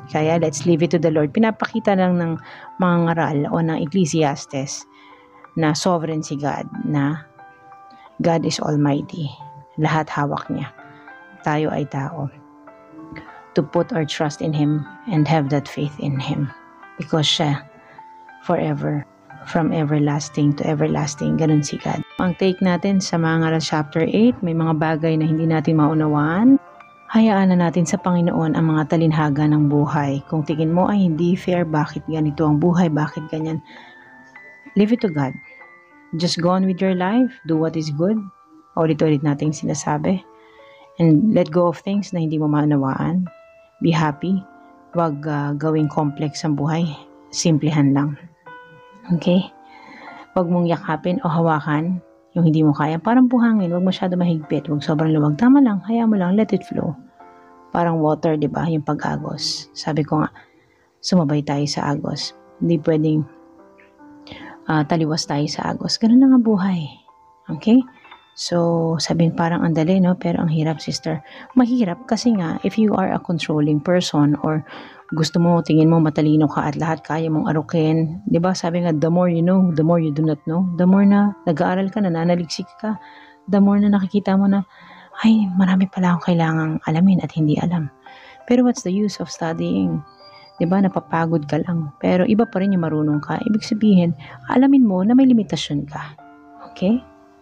Kaya let's leave it to the Lord. Pinapakita lang ng mga ngaral o ng Ecclesiastes na sovereign si God, na God is Almighty. Lahat hawak niya. Tayo ay tao. To put our trust in Him and have that faith in Him. Because siya, forever, from everlasting to everlasting, ganun si God. Ang take natin sa mga ngaral chapter eight, may mga bagay na hindi natin maunawaan. Hayaan na natin sa Panginoon ang mga talinhaga ng buhay. Kung tingin mo ay hindi fair, bakit ganito ang buhay, bakit ganyan, leave it to God. Just go on with your life, do what is good. Ulit-ulit nating sinasabi. And let go of things na hindi mo maunawaan. Be happy. Huwag uh, gawing complex ang buhay. Simplihan lang. Okay? Huwag mong yakapin o hawakan yung hindi mo kaya. Parang buhangin. Huwag masyado mahigpit. Huwag sobrang luwag. Tama lang. Hayaan mo lang. Let it flow. Parang water, di ba? Yung pag-agos. Sabi ko nga, sumabay tayo sa agos. Hindi pwedeng uh, taliwas tayo sa agos. Ganun na nga buhay. Okay? So, sabihin parang ang dali, no? Pero ang hirap, sister. Mahirap kasi nga, if you are a controlling person or gusto mo, tingin mo matalino ka at lahat kaya mong arukin. Diba? Sabi nga, the more you know, the more you do not know. The more na nag-aaral ka, nananaliksik ka, the more na nakikita mo na, ay, marami pala akong kailangang alamin at hindi alam. Pero what's the use of studying? Diba? Napapagod ka lang. Pero iba pa rin yung marunong ka. Ibig sabihin, alamin mo na may limitasyon ka. Okay?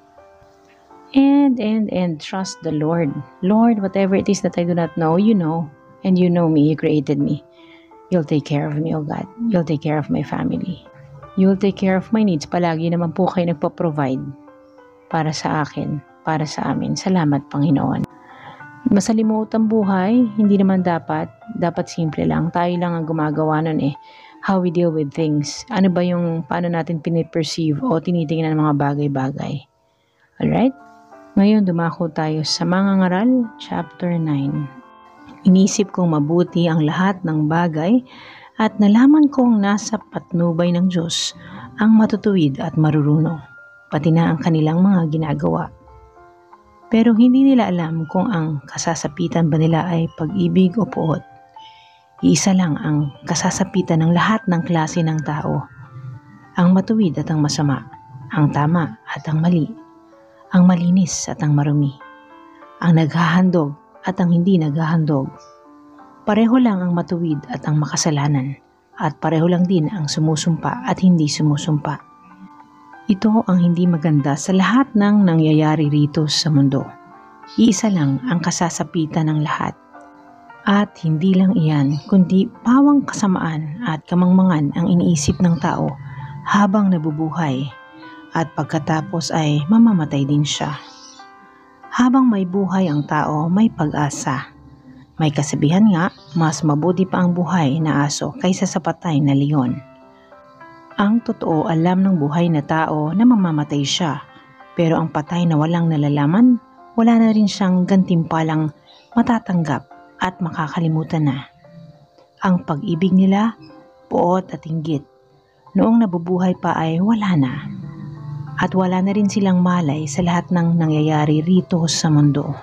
And, and, and trust the Lord. Lord, whatever it is that I do not know, you know. And you know me, you created me. You'll take care of me, oh God. You'll take care of my family. You'll take care of my needs. Palagi naman po kayo nagpa-provide para sa akin, para sa amin. Salamat, Panginoon. Masalimuot ang buhay, hindi naman dapat. Dapat simple lang. Tayo lang ang gumagawa nun eh. How we deal with things. Ano ba yung, paano natin piniperceive o tinitingnan ng mga bagay-bagay. Alright? Ngayon, dumako tayo sa mga ngaral, chapter nine. Inisip kong mabuti ang lahat ng bagay at nalaman kong nasa patnubay ng Diyos ang matutuwid at marurunong, pati na ang kanilang mga ginagawa. Pero hindi nila alam kung ang kasasapitan ba nila ay pag-ibig o puot. Iisa lang ang kasasapitan ng lahat ng klase ng tao, ang matuwid at ang masama, ang tama at ang mali, ang malinis at ang marumi, ang naghahandog at ang hindi naghahandog. Pareho lang ang matuwid at ang makasalanan, at pareho lang din ang sumusumpa at hindi sumusumpa. Ito ang hindi maganda sa lahat ng nangyayari rito sa mundo. Iisa lang ang kasasapitan ng lahat. At hindi lang iyan, kundi pawang kasamaan at kamangmangan ang iniisip ng tao habang nabubuhay, at pagkatapos ay mamamatay din siya. Habang may buhay ang tao, may pag-asa. May kasabihan nga, mas mabuti pa ang buhay na aso kaysa sa patay na leon. Ang totoo, alam ng buhay na tao na mamamatay siya, pero ang patay na walang nalalaman, wala na rin siyang gantimpalang matatanggap at makakalimutan na. Ang pag-ibig nila, puot at inggit, noong nabubuhay pa ay wala na. At wala na rin silang malay sa lahat ng nangyayari rito sa mundo.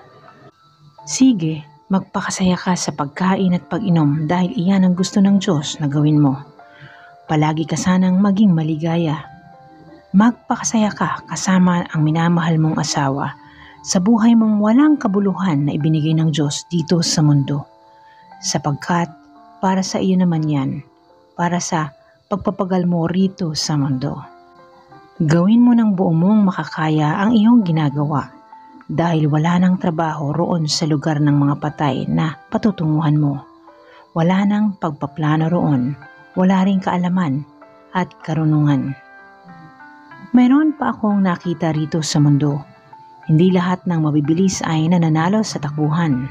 Sige, magpakasaya ka sa pagkain at pag-inom dahil iyan ang gusto ng Diyos na gawin mo. Palagi ka sanang maging maligaya. Magpakasaya ka kasama ang minamahal mong asawa sa buhay mong walang kabuluhan na ibinigay ng Diyos dito sa mundo. Sapagkat para sa iyo naman yan, para sa pagpapagal mo rito sa mundo. Gawin mo ng buo mong makakaya ang iyong ginagawa dahil wala nang trabaho roon sa lugar ng mga patay na patutunguhan mo. Wala nang pagpaplano roon, wala ring kaalaman at karunungan. Mayroon pa akong nakita rito sa mundo. Hindi lahat ng mabibilis ay nananalo sa takbuhan.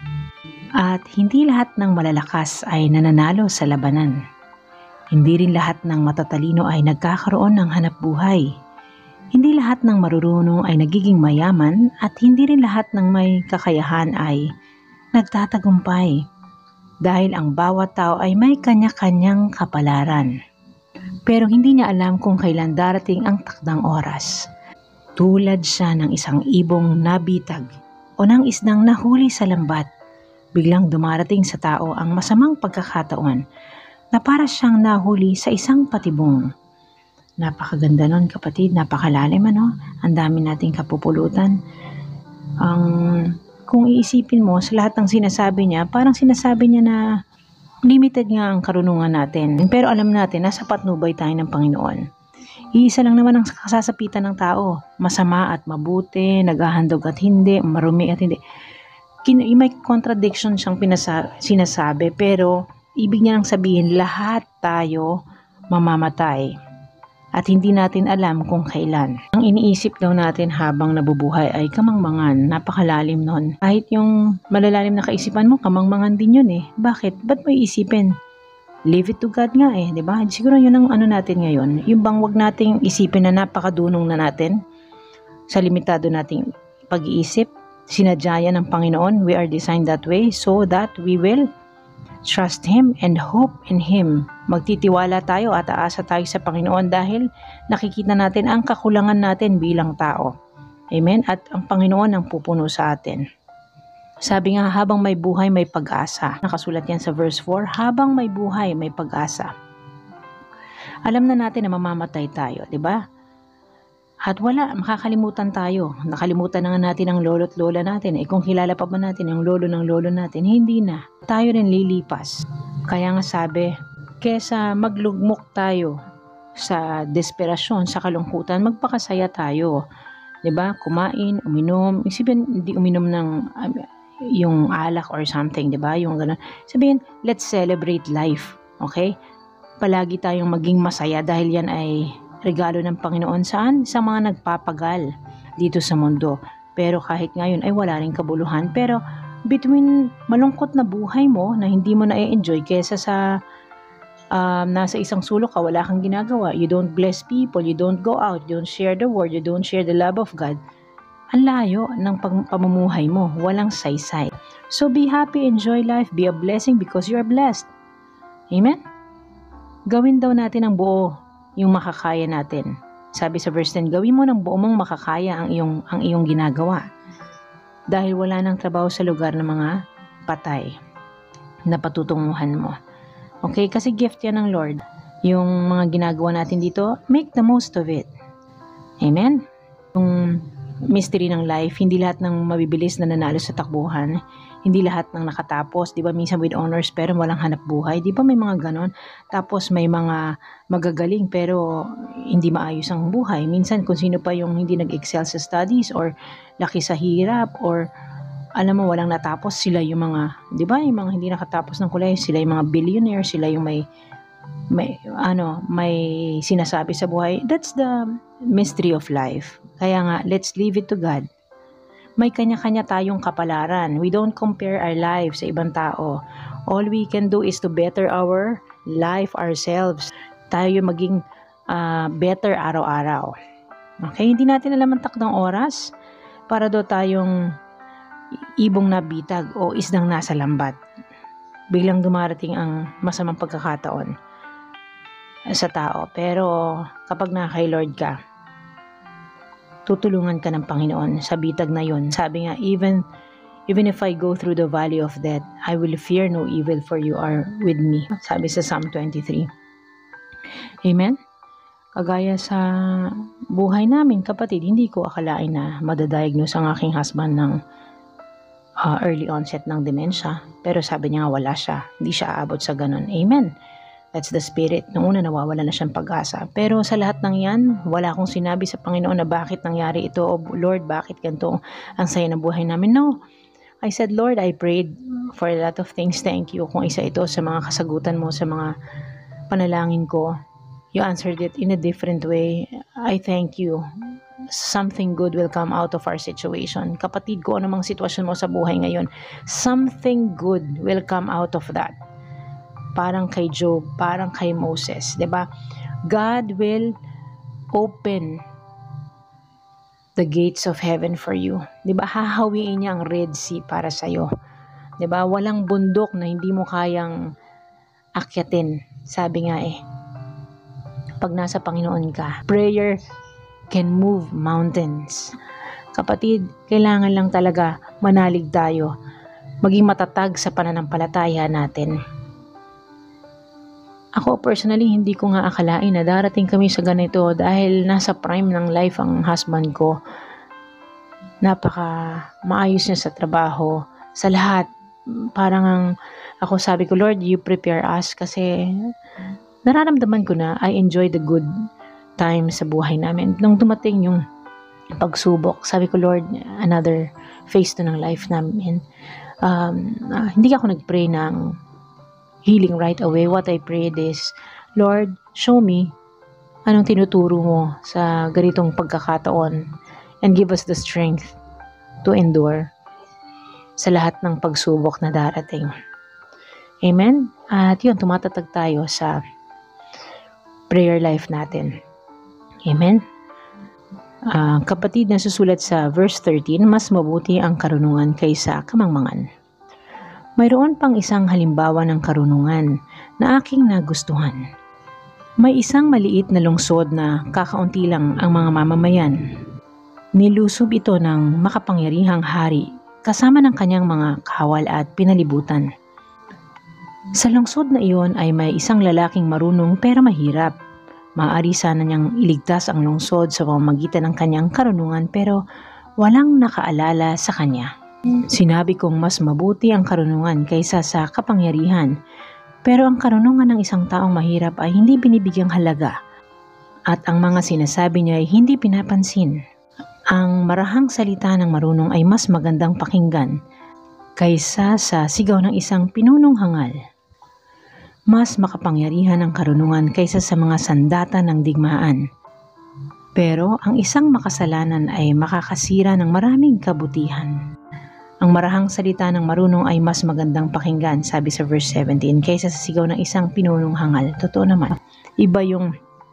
At hindi lahat ng malalakas ay nananalo sa labanan. Hindi rin lahat ng matatalino ay nagkakaroon ng hanapbuhay. Hindi lahat ng marurunong ay nagiging mayaman at hindi rin lahat ng may kakayahan ay nagtatagumpay. Dahil ang bawat tao ay may kanya-kanyang kapalaran. Pero hindi niya alam kung kailan darating ang takdang oras. Tulad siya ng isang ibong nabitag o ng isdang nahuli sa lambat. biglang dumarating sa tao ang masamang pagkakataon na para siyang nahuli sa isang patibong. Napakaganda nun kapatid, napakalalim ano, ang dami nating kapupulutan. Ang kung iisipin mo sa lahat ng sinasabi niya, parang sinasabi niya na limited nga ang karunungan natin. Pero alam natin na sa patnubay tayo ng Panginoon. Iisa lang naman ang kasasapitan ng tao, masama at mabuti, naghahandog at hindi, marumi at hindi. Kin- may contradiction siyang pinasa- sinasabi, pero ibig niya lang sabihin lahat tayo mamamatay at hindi natin alam kung kailan. Ang iniisip daw natin habang nabubuhay ay kamangmangan, napakalalim nun. Kahit yung malalalim na kaisipan mo, kamangmangan din yun eh. Bakit? Ba't mo iisipin? Leave it to God nga eh, di ba? Siguro yun ang ano natin ngayon. Yung bang wag nating isipin na napakadunong na natin sa limitado nating pag-iisip. Sinadya yan ng Panginoon. We are designed that way so that we will trust Him and hope in Him. Magtitiwala tayo at aasa tayo sa Panginoon dahil nakikita natin ang kakulangan natin bilang tao. Amen? At ang Panginoon ang pupuno sa atin. Sabi nga, habang may buhay, may pag-asa. Nakasulat yan sa verse four, habang may buhay, may pag-asa. Alam na natin na mamamatay tayo, di ba? At wala, makakalimutan tayo. Nakalimutan na nga natin ang lolo't lola natin. Eh kung kilala pa ba natin ang lolo ng lolo natin, hindi na. Tayo rin lilipas. Kaya nga sabi, kesa maglugmok tayo sa desperasyon, sa kalungkutan, magpakasaya tayo. Di ba? Kumain, uminom. Isipin, hindi uminom ng um, yung alak or something, di ba? Yung gano'n. Sabihin, let's celebrate life. Okay? Palagi tayong maging masaya dahil yan ay regalo ng Panginoon saan? Sa mga nagpapagal dito sa mundo. Pero kahit ngayon ay wala rin kabuluhan. Pero between malungkot na buhay mo na hindi mo na-enjoy kesa sa um, nasa isang sulok ka, wala kang ginagawa. You don't bless people, you don't go out, you don't share the word, you don't share the love of God. Ang layo ng pag- pamumuhay mo, walang saysay. So be happy, enjoy life, be a blessing because you are blessed. Amen? Gawin daw natin ang buo yung makakaya natin. Sabi sa verse ten, gawin mo ng buo mong makakaya ang iyong, ang iyong ginagawa. Dahil wala nang trabaho sa lugar ng mga patay na patutunguhan mo. Okay? Kasi gift yan ng Lord. Yung mga ginagawa natin dito, make the most of it. Amen? Yung mystery ng life, hindi lahat ng mabibilis na nanalo sa takbuhan, hindi lahat ng nakatapos, di ba minsan with honors pero walang hanap buhay, di ba may mga ganon, tapos may mga magagaling pero hindi maayos ang buhay, minsan kung sino pa yung hindi nag-excel sa studies or laki sa hirap or alam mo walang natapos, sila yung mga, di ba yung mga hindi nakatapos ng kulay, sila yung mga billionaire, sila yung may may ano, may sinasabi sa buhay. That's the mystery of life. Kaya nga, let's leave it to God. May kanya-kanya tayong kapalaran. We don't compare our lives sa ibang tao. All we can do is to better our life ourselves. Tayo yung maging uh, better araw-araw. Okay? Hindi natin alam ang takdang oras para do tayong ibong nabitag o isdang nasa lambat. Biglang dumarating ang masamang pagkakataon sa tao. Pero kapag na kay Lord ka, tutulungan ka ng Panginoon sa bitag na yun. Sabi nga, even even if I go through the valley of death, I will fear no evil for you are with me. Sabi sa Psalm twenty-three. Amen? Kagaya sa buhay namin, kapatid, hindi ko akalain na madadiagnose ang aking husband ng uh, early onset ng dementia. Pero sabi niya nga wala siya. Hindi siya aabot sa ganun. Amen? That's the spirit. Noong una, nawawala na siyang pag-asa. Pero sa lahat ng yan, wala akong sinabi sa Panginoon na bakit nangyari ito. O Lord, bakit ganito ang saya ng buhay namin? No. I said, Lord, I prayed for a lot of things. Thank you kung isa ito sa mga kasagutan mo, sa mga panalangin ko. You answered it in a different way. I thank you. Something good will come out of our situation. Kapatid ko, anumang sitwasyon mo sa buhay ngayon, something good will come out of that. Parang kay Job, parang kay Moses, 'di ba? God will open the gates of heaven for you. 'Di ba? Hahawiin niya ang Red Sea para sa iyo. 'Di ba? Walang bundok na hindi mo kayang akyatin. Sabi nga eh, pag nasa Panginoon ka, prayer can move mountains. Kapatid, kailangan lang talaga manalig tayo maging matatag sa pananampalataya natin. Ako personally, hindi ko nga akalain na darating kami sa ganito dahil nasa prime ng life ang husband ko. Napaka maayos niya sa trabaho, sa lahat. Parang ang, ako sabi ko, Lord, you prepare us kasi nararamdaman ko na I enjoy the good time sa buhay namin. Nung dumating yung pagsubok, sabi ko, Lord, another phase to ng life namin. Um, uh, hindi ako nag-pray ng healing right away. What I prayed is, Lord, show me anong tinuturo mo sa ganitong pagkakataon and give us the strength to endure sa lahat ng pagsubok na darating. Amen? At yun, tumatatag tayo sa prayer life natin. Amen? Uh, kapatid na susulat sa verse thirteen, mas mabuti ang karunungan kaysa kamangmangan. Mayroon pang isang halimbawa ng karunungan na aking nagustuhan. May isang maliit na lungsod na kakaunti lang ang mga mamamayan. Nilusob ito ng makapangyarihang hari kasama ng kanyang mga kawal at pinalibutan. Sa lungsod na iyon ay may isang lalaking marunong pero mahirap. Maaari sana niyang iligtas ang lungsod sa pamamagitan ng kanyang karunungan pero walang nakaalala sa kanya. Sinabi kong mas mabuti ang karunungan kaysa sa kapangyarihan, pero ang karunungan ng isang taong mahirap ay hindi binibigyang halaga at ang mga sinasabi niya ay hindi pinapansin. Ang marahang salita ng marunong ay mas magandang pakinggan kaysa sa sigaw ng isang pinunong hangal. Mas makapangyarihan ang karunungan kaysa sa mga sandata ng digmaan. Pero ang isang makasalanan ay makakasira ng maraming kabutihan. Ang marahang salita ng marunong ay mas magandang pakinggan, sabi sa verse seventeen, kaysa sa sigaw ng isang pinunong hangal. Totoo naman, iba yung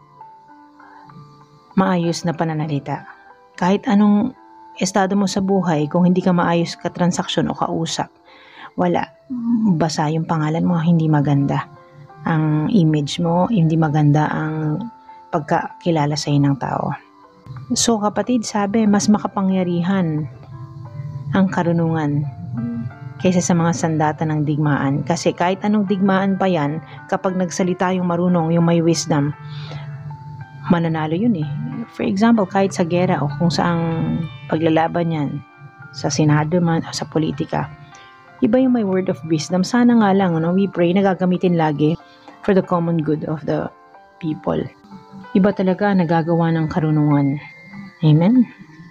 maayos na pananalita. Kahit anong estado mo sa buhay, kung hindi ka maayos ka transaksyon o kausap, wala, basa yung pangalan mo, hindi maganda ang image mo, hindi maganda ang pagkakilala sa ng tao. So kapatid, sabi, mas makapangyarihan ang karunungan kaysa sa mga sandata ng digmaan. Kasi kahit anong digmaan pa yan, kapag nagsalita yung marunong, yung may wisdom, mananalo yun eh. For example, kahit sa gera o kung saang paglalaban yan, sa senado man o sa politika, iba yung may word of wisdom. Sana nga lang, no, we pray na gagamitin lagi for the common good of the people. Iba talaga nagagawa ng karunungan. Amen?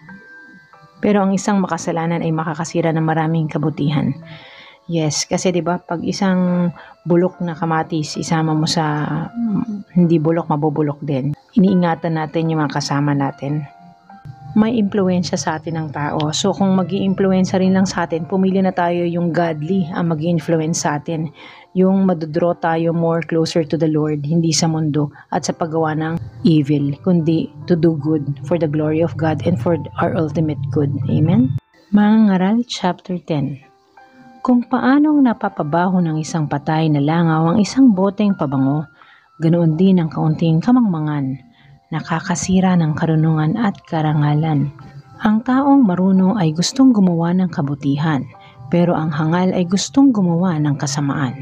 Pero ang isang makasalanan ay makakasira ng maraming kabutihan. Yes, kasi 'di ba pag isang bulok na kamatis isama mo sa hindi bulok, mabubulok din. Iniingatan natin yung mga kasama natin. May impluwensya sa atin ng tao. So kung magi-impluwensya rin lang sa atin, pumili na tayo yung godly ang magi-influence sa atin. Yung madodraw tayo more closer to the Lord, hindi sa mundo at sa paggawa ng evil, kundi to do good for the glory of God and for our ultimate good. Amen? Mga Ngaral, chapter ten. Kung paanong napapabaho ng isang patay na langaw ang isang boteng pabango, ganoon din ang kaunting kamangmangan, nakakasira ng karunungan at karangalan. Ang taong marunong ay gustong gumawa ng kabutihan, pero ang hangal ay gustong gumawa ng kasamaan.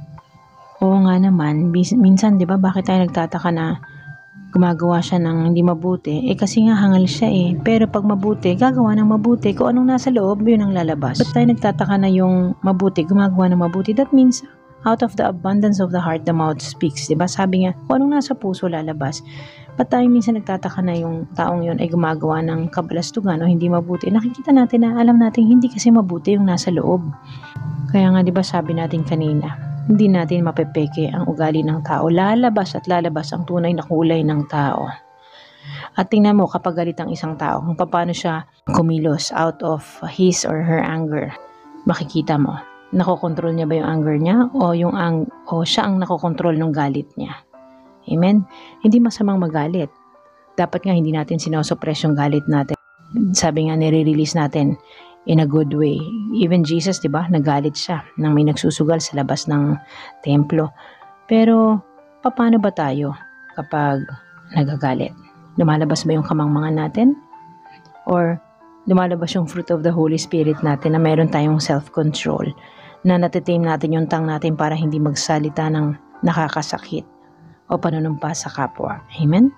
Oo nga naman, minsan 'di ba bakit tayo nagtataka na gumagawa siya ng hindi mabuti? Eh kasi nga hangal siya eh. Pero pag mabuti, gagawa ng mabuti. Kung anong nasa loob, yun ang lalabas. Ba't tayo nagtataka na yung mabuti, gumagawa ng mabuti? That means, out of the abundance of the heart, the mouth speaks. Diba? Sabi nga, kung anong nasa puso, lalabas. Ba't tayo minsan nagtataka na yung taong yun ay gumagawa ng kabalastugan o hindi mabuti? Nakikita natin na alam natin hindi kasi mabuti yung nasa loob. Kaya nga diba sabi natin kanina, hindi natin mapepeke ang ugali ng tao. Lalabas at lalabas ang tunay na kulay ng tao. At tingnan mo kapag galit ang isang tao, kung paano siya kumilos out of his or her anger. Makikita mo, nakokontrol niya ba yung anger niya o, yung ang, o siya ang nakokontrol ng galit niya. Amen? Hindi masamang magalit. Dapat nga hindi natin sinosuppress yung galit natin. Sabi nga, nire-release natin in a good way. Even Jesus, di ba, nagalit siya nang may nagsusugal sa labas ng templo. Pero, paano ba tayo kapag nagagalit? Lumalabas ba yung kamangmangan natin? Or, lumalabas yung fruit of the Holy Spirit natin na meron tayong self-control, na natitame natin yung tang natin para hindi magsalita ng nakakasakit o panunumpa sa kapwa. Amen?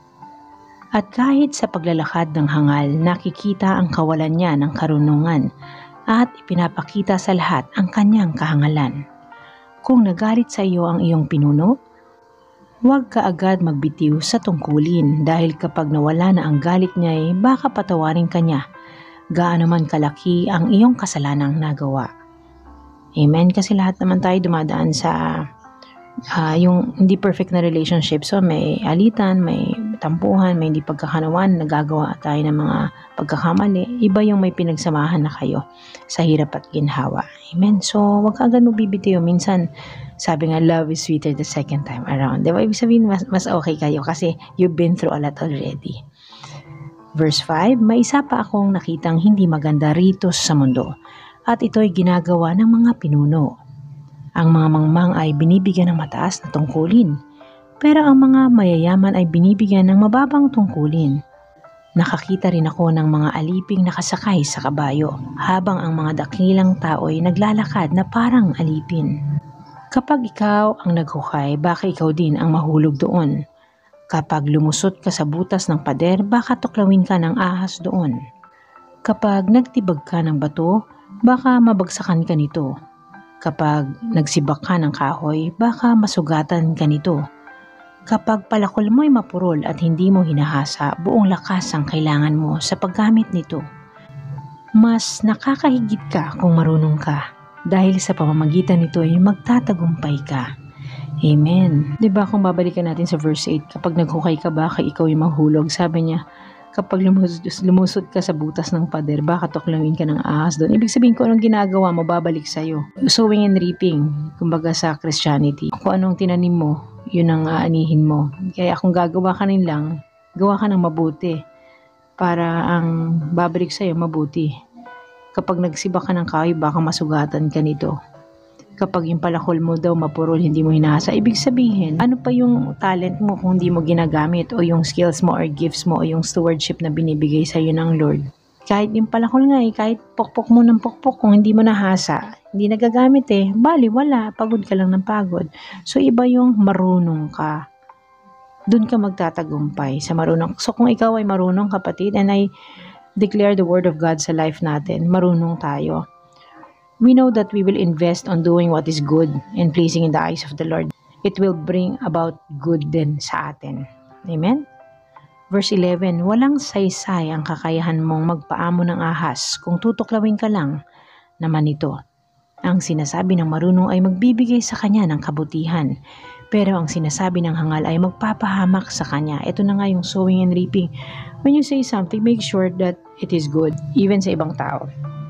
At kahit sa paglalakad ng hangal, nakikita ang kawalan niya ng karunungan at ipinapakita sa lahat ang kanyang kahangalan. Kung nagalit sa iyo ang iyong pinuno, huwag ka agad magbitiw sa tungkulin dahil kapag nawala na ang galit niya ay baka patawarin ka niya, gaano man kalaki ang iyong kasalanang nagawa. Amen? Kasi lahat naman tayo dumadaan sa uh, yung hindi perfect na relationship. So may alitan, may tampuhan, may hindi pagkakanawan, nagagawa tayo ng mga pagkakamali. Iba yung may pinagsamahan na kayo sa hirap at ginhawa. Amen? So wag ka agad magbibitiw. Minsan, sabi nga, love is sweeter the second time around. Diba? Ibig sabihin, mas, mas okay kayo kasi you've been through a lot already. Verse five, may isa pa akong nakitang hindi maganda rito sa mundo at ito'y ginagawa ng mga pinuno. Ang mga mangmang ay binibigyan ng mataas na tungkulin, pero ang mga mayayaman ay binibigyan ng mababang tungkulin. Nakakita rin ako ng mga aliping nakasakay sa kabayo, habang ang mga dakilang tao ay naglalakad na parang alipin. Kapag ikaw ang naghukay, baka ikaw din ang mahulog doon. Kapag lumusot ka sa butas ng pader, baka tuklawin ka ng ahas doon. Kapag nagtibag ka ng bato, baka mabagsakan ka nito. Kapag nagsibak ka ng kahoy, baka masugatan ka nito. Kapag palakol mo'y mapurol at hindi mo hinahasa, buong lakas ang kailangan mo sa paggamit nito. Mas nakakahigit ka kung marunong ka, dahil sa pamamagitan nito ay magtatagumpay ka. Amen. Diba kung babalikan natin sa verse eight, kapag naghukay ka baka ikaw ay mahulog, sabi niya, kapag lumusot, lumusot ka sa butas ng pader, baka tuklawin ka ng ahas doon. Ibig sabihin kung anong ginagawa mo, babalik sa'yo. Sowing and reaping, kumbaga sa Christianity. Kung anong tinanim mo, yun ang aanihin mo. Kaya kung gagawa ka rin lang, gawa ka ng mabuti para ang babalik sa'yo mabuti. Kapag nagsibak ka ng kahoy, baka masugatan ka nito. Kapag yung palakol mo daw mapurol, hindi mo hinahasa, ibig sabihin, ano pa yung talent mo kung hindi mo ginagamit, o yung skills mo or gifts mo o yung stewardship na binibigay sa'yo ng Lord. Kahit yung palakol nga eh, kahit pokpok mo ng pokpok, kung hindi mo nahasa, hindi nagagamit eh, bali wala, pagod ka lang ng pagod. So iba yung marunong ka. Doon ka magtatagumpay sa marunong. So kung ikaw ay marunong, kapatid, and I declare the word of God sa life natin, marunong tayo. We know that we will invest on doing what is good and pleasing in the eyes of the Lord. It will bring about good din sa atin. Amen? Verse eleven, walang saysay ang kakayahan mong magpaamo ng ahas kung tutuklawin ka lang naman ito. Ang sinasabi ng marunong ay magbibigay sa kanya ng kabutihan, pero ang sinasabi ng hangal ay magpapahamak sa kanya. Ito na nga yung sowing and reaping. When you say something, make sure that it is good, even sa ibang tao.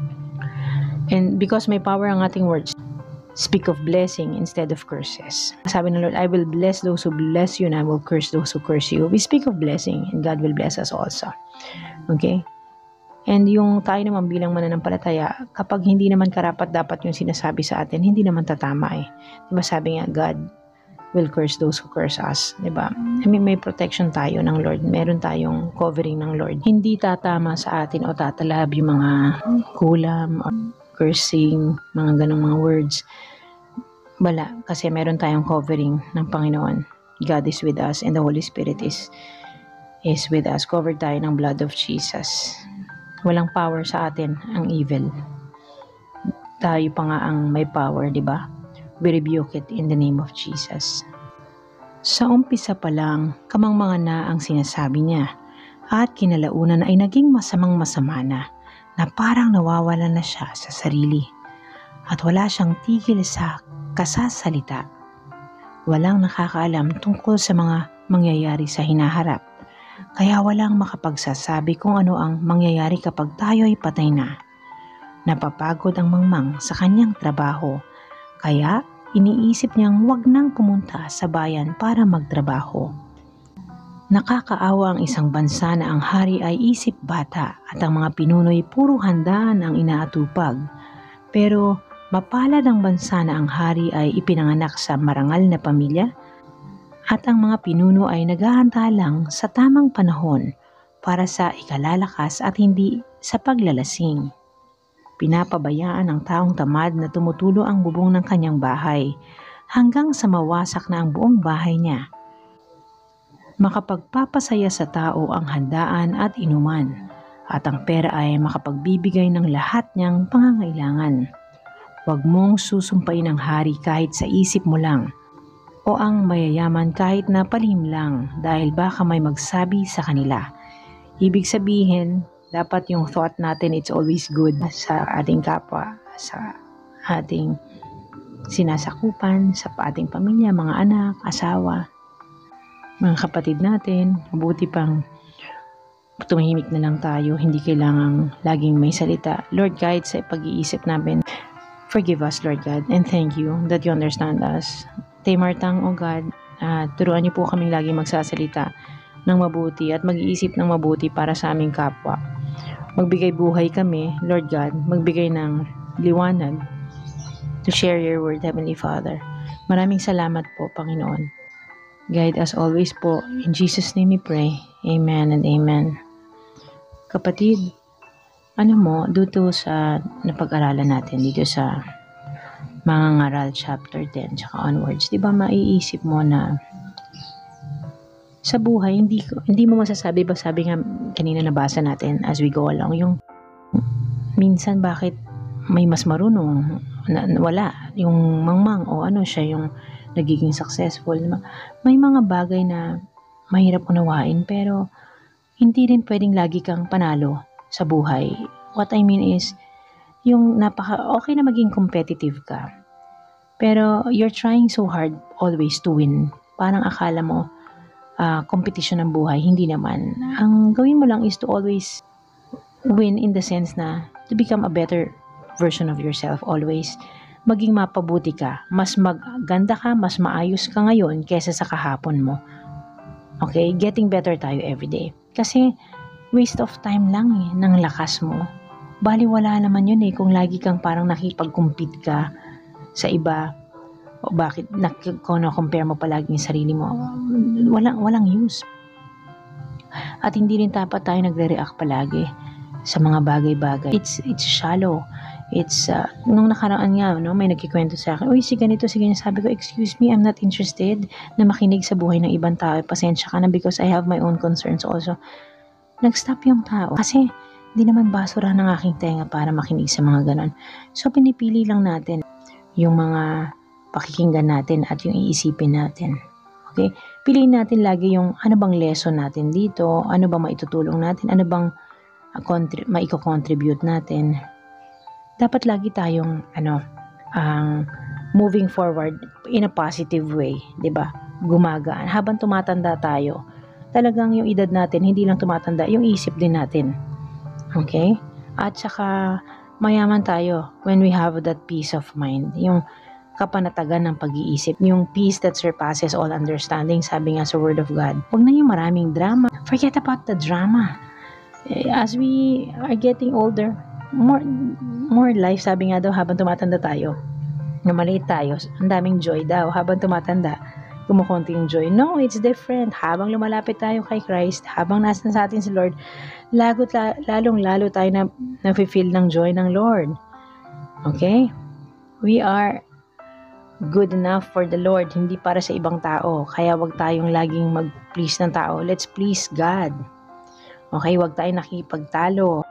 And because may power ang ating words, speak of blessing instead of curses. Sabi ng Lord, I will bless those who bless you and I will curse those who curse you. We speak of blessing and God will bless us also. Okay? And yung tayo naman bilang mananampalataya, kapag hindi naman karapat dapat yung sinasabi sa atin, hindi naman tatama eh. Diba sabi nga, God will curse those who curse us. Diba? I mean, may protection tayo ng Lord. Meron tayong covering ng Lord. Hindi tatama sa atin o tatalab yung mga kulam or cursing, mga ganong mga words. Wala, kasi meron tayong covering ng Panginoon. God is with us and the Holy Spirit is is with us. Covered tayo ng blood of Jesus. Walang power sa atin ang evil. Tayo pa nga ang may power, di ba? We rebuke it in the name of Jesus. Sa umpisa pa lang, kamangmanga na ang sinasabi niya, at kinalaunan ay naging masamang masama na, na parang nawawala na siya sa sarili at wala siyang tigil sa kasasalita. Walang nakakaalam tungkol sa mga mangyayari sa hinaharap, kaya walang makapagsasabi kung ano ang mangyayari kapag tayo ay patay na. Napapagod ang mangmang sa kanyang trabaho, kaya iniisip niyang wag nang pumunta sa bayan para magtrabaho. Nakakaawa ang isang bansa na ang hari ay isip bata at ang mga pinuno'y puro handaan ang inaatupag. Pero mapalad ang bansa na ang hari ay ipinanganak sa marangal na pamilya at ang mga pinuno ay naghahanda lang sa tamang panahon para sa ikalalakas at hindi sa paglalasing. Pinapabayaan ng taong tamad na tumutulo ang bubong ng kanyang bahay hanggang sa mawasak na ang buong bahay niya. Makapagpapasaya sa tao ang handaan at inuman, at ang pera ay makapagbibigay ng lahat niyang pangangailangan. Huwag mong susumpain ang hari kahit sa isip mo lang, o ang mayayaman kahit na palihim lang, dahil baka may magsabi sa kanila. Ibig sabihin, dapat yung thought natin it's always good sa ating kapwa, sa ating sinasakupan, sa ating pamilya, mga anak, asawa, mga kapatid natin. Mabuti pang tumahimik na lang tayo, hindi kailangang laging may salita. Lord, kahit sa pag-iisip namin, forgive us, Lord God, and thank you that you understand us. Taymartang, O God, uh, turuan niyo po kaming laging magsasalita ng mabuti at mag-iisip ng mabuti para sa aming kapwa. Magbigay buhay kami, Lord God, magbigay ng liwanag to share your word, Heavenly Father. Maraming salamat po, Panginoon. Guide us always po. In Jesus' name we pray. Amen and amen. Kapatid, ano mo, dito sa napag-aralan natin, dito sa Mga Ngaral chapter ten, tsaka onwards, di ba maiisip mo na sa buhay, hindi, hindi mo masasabi ba, sabi nga kanina nabasa natin as we go along, yung minsan bakit may mas marunong, na, wala, yung mangmang o ano siya, yung nagiging successful. May mga bagay na mahirap unawain, pero hindi rin pwedeng lagi kang panalo sa buhay. What I mean is, yung napaka, okay na maging competitive ka, pero you're trying so hard always to win. Parang akala mo, uh, competition ng buhay. Hindi naman. Ang gawin mo lang is to always win in the sense na to become a better version of yourself always. Maging mapabuti ka, mas maganda ka, mas maayos ka ngayon kesa sa kahapon mo. Okay? Getting better tayo everyday. Kasi waste of time lang eh, ng lakas mo. Bali wala naman yun eh, kung lagi kang parang nakipag-compete ka sa iba, o bakit na-compare mo palagi yung sarili mo, walang, walang use. At hindi rin dapat tayo nagre-react palagi sa mga bagay-bagay. It's, it's shallow. It's, uh, nung nakaraan nga, no, may nagkikwento sa akin, uy, si ganito, si ganyan. Sabi ko, excuse me, I'm not interested na makinig sa buhay ng ibang tao. Pasensya ka na because I have my own concerns also. Nag-stop yung tao. Kasi, hindi naman basura ng aking tenga para makinig sa mga ganon. So, pinipili lang natin yung mga pakikinggan natin at yung iisipin natin. Okay? Piliin natin lagi yung ano bang lesson natin dito, ano bang maitutulong natin, ano bang uh, contri- maiko-contribute natin. Dapat lagi tayong ano, ang uh, moving forward in a positive way, 'di ba? Gumagaan habang tumatanda tayo. Talagang yung edad natin hindi lang tumatanda, yung isip din natin. Okay? At saka mayaman tayo when we have that peace of mind, yung kapanatagan ng pag-iisip, yung peace that surpasses all understanding, sabi nga sa Word of God. Huwag na yung maraming drama. Forget about the drama. As we are getting older, more more life, sabi nga daw habang tumatanda tayo, na maliit tayo, ang daming joy daw. Habang tumatanda, kumukunti yung joy. No, it's different. Habang lumalapit tayo kay Christ, habang nasa sa atin si Lord, lagot, lalong lalo tayo na na-feel ng joy ng Lord. Okay? We are good enough for the Lord, hindi para sa ibang tao. Kaya wag tayong laging mag-please ng tao. Let's please God. Okay? Wag tayong nakipagtalo.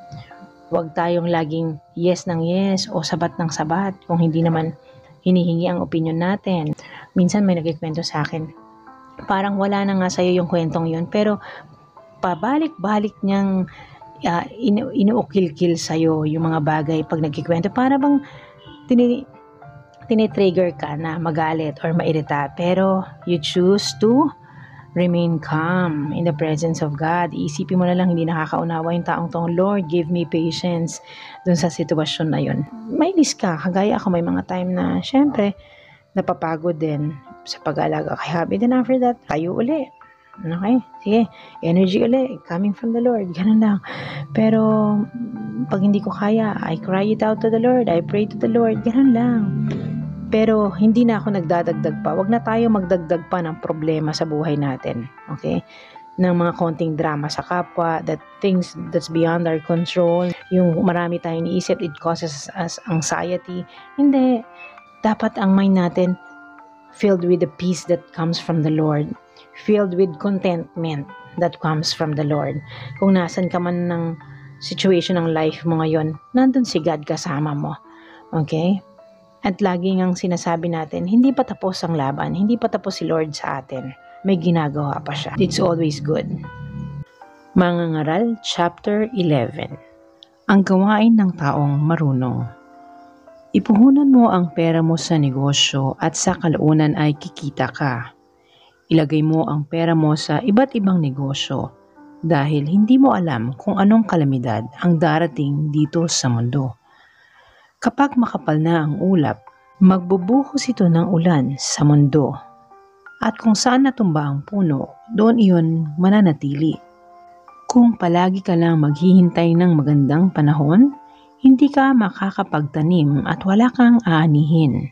Huwag tayong laging yes ng yes o sabat ng sabat kung hindi naman hinihingi ang opinion natin. Minsan may nagkikwento sa akin, parang wala na nga sa'yo yung kwentong yun, pero pabalik-balik niyang uh, inu- inuukil-kil sa'yo yung mga bagay pag nagkikwento. Para bang tini- tinitrigger ka na magalit or mairita, pero you choose to remain calm in the presence of God. Isipin mo na lang, hindi nakakaunawa yung taong tong, Lord, give me patience dun sa sitwasyon na yun. May list ka, kagaya ako, may mga time na, syempre, napapagod din sa pag-aalaga kay hubby. Then after that, tayo uli. Okay? Sige, energy uli, coming from the Lord. Ganun lang. Pero, pag hindi ko kaya, I cry it out to the Lord. I pray to the Lord. Ganun lang. Pero hindi na ako nagdadagdag pa. Wag na tayo magdagdag pa ng problema sa buhay natin. Okay? ng mga konting drama sa kapwa, that things that's beyond our control, yung marami tayong iniisip, it causes us anxiety. Hindi. Dapat ang mind natin filled with the peace that comes from the Lord, filled with contentment that comes from the Lord. Kung nasan ka man ng situation ng life mo ngayon, nandun si God kasama mo. Okay? At laging ang sinasabi natin, hindi pa tapos ang laban, hindi pa tapos si Lord sa atin. May ginagawa pa siya. It's always good. Mangangaral, Chapter eleven. Ang gawain ng taong marunong. Ipuhunan mo ang pera mo sa negosyo at sa kalaunan ay kikita ka. Ilagay mo ang pera mo sa iba't ibang negosyo dahil hindi mo alam kung anong kalamidad ang darating dito sa mundo. Kapag makapal na ang ulap, magbubuhos ito ng ulan sa mundo. At kung saan natumba ang puno, doon iyon mananatili. Kung palagi ka lang maghihintay ng magandang panahon, hindi ka makakapagtanim at wala kang aanihin.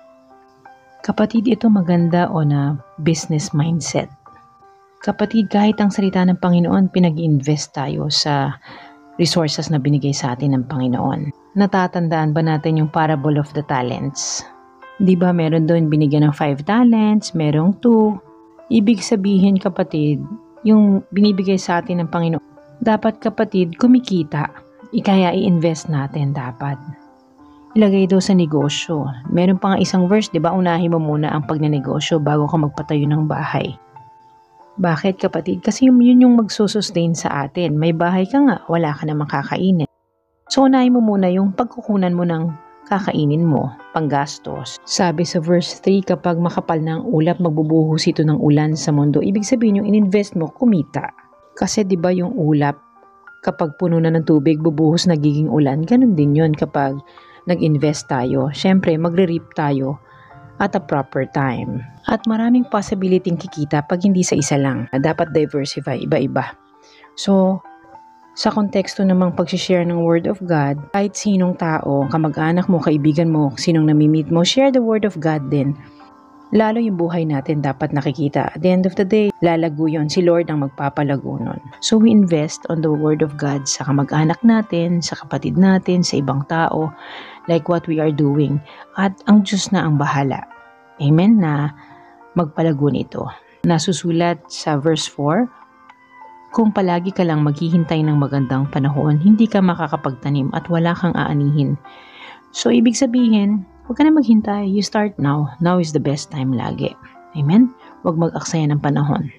Kapatid, ito maganda o na business mindset. Kapatid, kahit ang salita ng Panginoon, pinag-invest tayo sa resources na binigay sa atin ng Panginoon. Natatandaan ba natin yung parable of the talents? Di ba meron doon binigyan ng five talents, merong two. Ibig sabihin kapatid, yung binibigay sa atin ng Panginoon, dapat kapatid kumikita. Ikaya i-invest natin dapat. Ilagay daw sa negosyo. Meron pa nga isang verse, di ba? Unahin mo muna ang pagnenegosyo bago ka magpatayo ng bahay. Bakit kapatid? Kasi yun yung magsusustain sa atin. May bahay ka nga, wala ka namang kakainin. So, unahin mo muna yung pagkukunan mo ng kakainin mo, panggastos. Sabi sa verse three, kapag makapal na ang ulap, magbubuhos ito ng ulan sa mundo. Ibig sabihin yung in-invest mo, kumita. Kasi di ba yung ulap, kapag puno na ng tubig, bubuhos nagiging ulan. Ganun din yun kapag nag-invest tayo. Siyempre, magre-reap tayo at a proper time. At maraming possibility kikita pag hindi sa isa lang. Dapat diversify, iba-iba. So, sa konteksto namang pag-share ng Word of God, kahit sinong tao, kamag-anak mo, kaibigan mo, sinong namimit mo, share the Word of God din. Lalo yung buhay natin dapat nakikita. At the end of the day, lalago yun. Si Lord ang magpapalago nun. So we invest on the Word of God sa kamag-anak natin, sa kapatid natin, sa ibang tao, like what we are doing. At ang Diyos na ang bahala. Amen na magpalago nito. Nasusulat sa verse four, kung palagi ka lang maghihintay ng magandang panahon, hindi ka makakapagtanim at wala kang aanihin. So, ibig sabihin, huwag ka na maghintay. You start now. Now is the best time lagi. Amen? Huwag mag-aksaya ng panahon.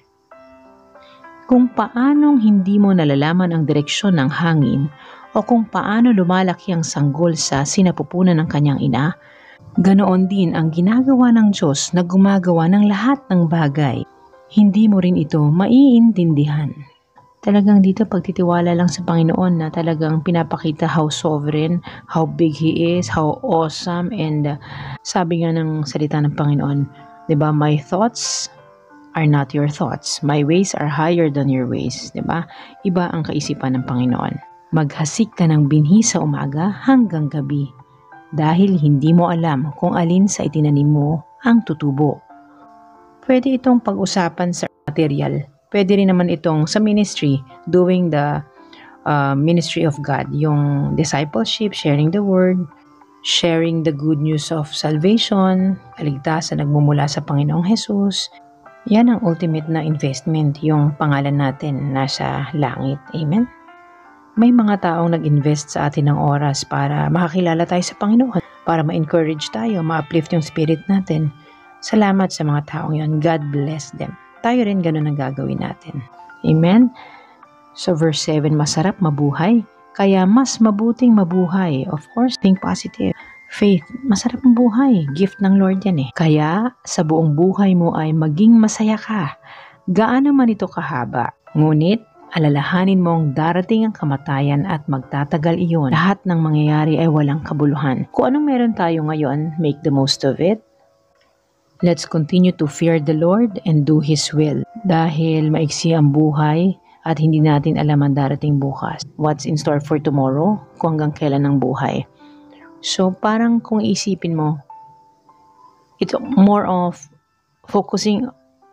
Kung paanong hindi mo nalalaman ang direksyon ng hangin o kung paano lumalaki ang sanggol sa sinapupunan ng kanyang ina, ganoon din ang ginagawa ng Diyos na gumagawa ng lahat ng bagay. Hindi mo rin ito maiintindihan. Talagang dito pagtitiwala lang sa Panginoon na talagang pinapakita how sovereign, how big He is, how awesome, and uh, sabi nga ng salita ng Panginoon, diba, my thoughts are not your thoughts. My ways are higher than your ways. Diba? Iba ang kaisipan ng Panginoon. Maghasik ka ng binhi sa umaga hanggang gabi dahil hindi mo alam kung alin sa itinanim mo ang tutubo. Pwede itong pag-usapan sa material. Pwede rin naman itong sa ministry, doing the uh, ministry of God, yung discipleship, sharing the word, sharing the good news of salvation, kaligtasan nagmumula sa Panginoong Jesus. Yan ang ultimate na investment, yung pangalan natin nasa langit. Amen? May mga taong nag-invest sa atin ng oras para makakilala tayo sa Panginoon, para ma-encourage tayo, ma-uplift yung spirit natin. Salamat sa mga taong yon. God bless them. Tayo rin ganun ang gagawin natin. Amen? So verse seven, masarap mabuhay, kaya mas mabuting mabuhay. Of course, think positive. Faith, masarap ang buhay. Gift ng Lord yan eh. Kaya sa buong buhay mo ay maging masaya ka. Gaano man ito kahaba. Ngunit, alalahanin mong darating ang kamatayan at magtatagal iyon. Lahat ng mangyayari ay walang kabuluhan. Kung anong meron tayo ngayon, make the most of it. Let's continue to fear the Lord and do His will. Dahil maiksi ang buhay at hindi natin alam ang darating bukas. What's in store for tomorrow? Kung hanggang kailan ang buhay. So parang kung isipin mo, it's more of focusing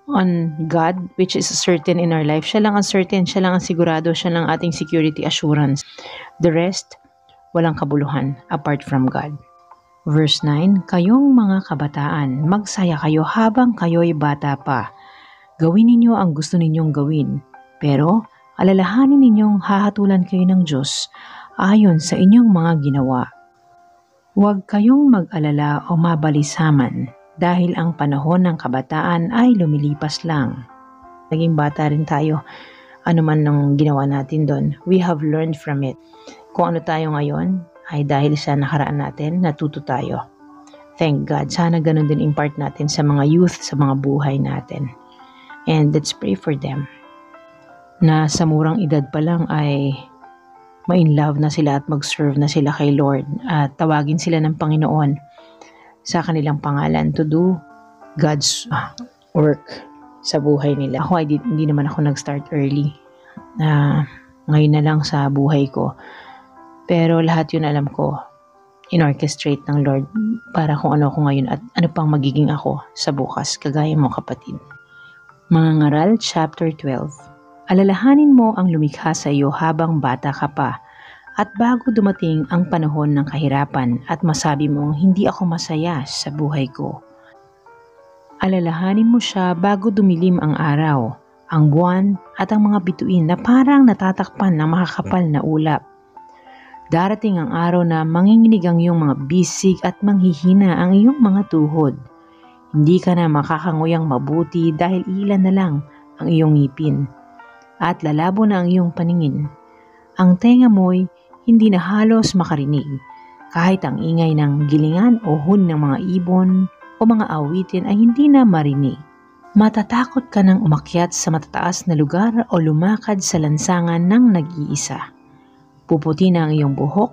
on God, which is certain in our life. Siya lang ang certain, siya lang ang sigurado, siya lang ating security assurance. The rest, walang kabuluhan apart from God. Verse nine, kayong mga kabataan, magsaya kayo habang kayo'y bata pa. Gawin ninyo ang gusto ninyong gawin, pero alalahanin ninyong hahatulan kayo ng Diyos ayon sa inyong mga ginawa. Huwag kayong mag-alala o mabalisaman dahil ang panahon ng kabataan ay lumilipas lang. Naging bata rin tayo, ano man nung ginawa natin doon. We have learned from it. Kung ano tayo ngayon, ay dahil sa nakaraan natin, natuto tayo. Thank God. Sana ganun din impart natin sa mga youth, sa mga buhay natin. And let's pray for them. Na sa murang edad pa lang ay ma-in love na sila at mag-serve na sila kay Lord. At tawagin sila ng Panginoon sa kanilang pangalan to do God's work sa buhay nila. Ako ay di, hindi naman ako nag-start early. Na ngayon na lang sa buhay ko. Pero lahat yun alam ko, in-orchestrate ng Lord para kung ano ako ngayon at ano pang magiging ako sa bukas, kagaya mo kapatid. Mga Ngaral, chapter twelve. Alalahanin mo ang lumikha sa iyo habang bata ka pa, at bago dumating ang panahon ng kahirapan at masabi mong hindi ako masaya sa buhay ko. Alalahanin mo siya bago dumilim ang araw, ang buwan at ang mga bituin na parang natatakpan ng makakapal na ulap. Darating ang araw na manginginig ang iyong mga bisig at manghihina ang iyong mga tuhod. Hindi ka na makakanguyang mabuti dahil ilan na lang ang iyong ngipin. At lalabo na ang iyong paningin. Ang tenga mo'y hindi na halos makarinig. Kahit ang ingay ng gilingan o hun ng mga ibon o mga awitin ay hindi na marinig. Matatakot ka nang umakyat sa matataas na lugar o lumakad sa lansangan ng nag-iisa. Puputi na ang iyong buhok.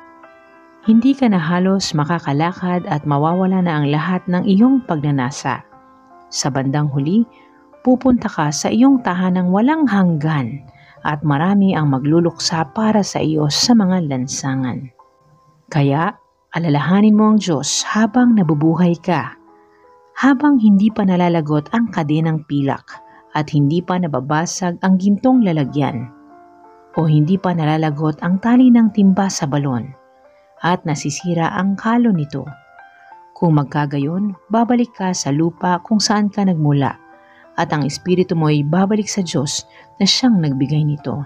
Hindi ka na halos makakalakad at mawawala na ang lahat ng iyong pagnanasa. Sa bandang huli, pupunta ka sa iyong tahanang walang hanggan at marami ang magluluksa para sa iyo sa mga lansangan. Kaya, alalahanin mo ang Diyos habang nabubuhay ka, habang hindi pa nalalagot ang kadenang pilak at hindi pa nababasag ang gintong lalagyan, o hindi pa nalalagot ang tali ng timba sa balon at nasisira ang kalo nito. Kung magkagayon, babalik ka sa lupa kung saan ka nagmula at ang espiritu mo ay babalik sa Diyos na siyang nagbigay nito.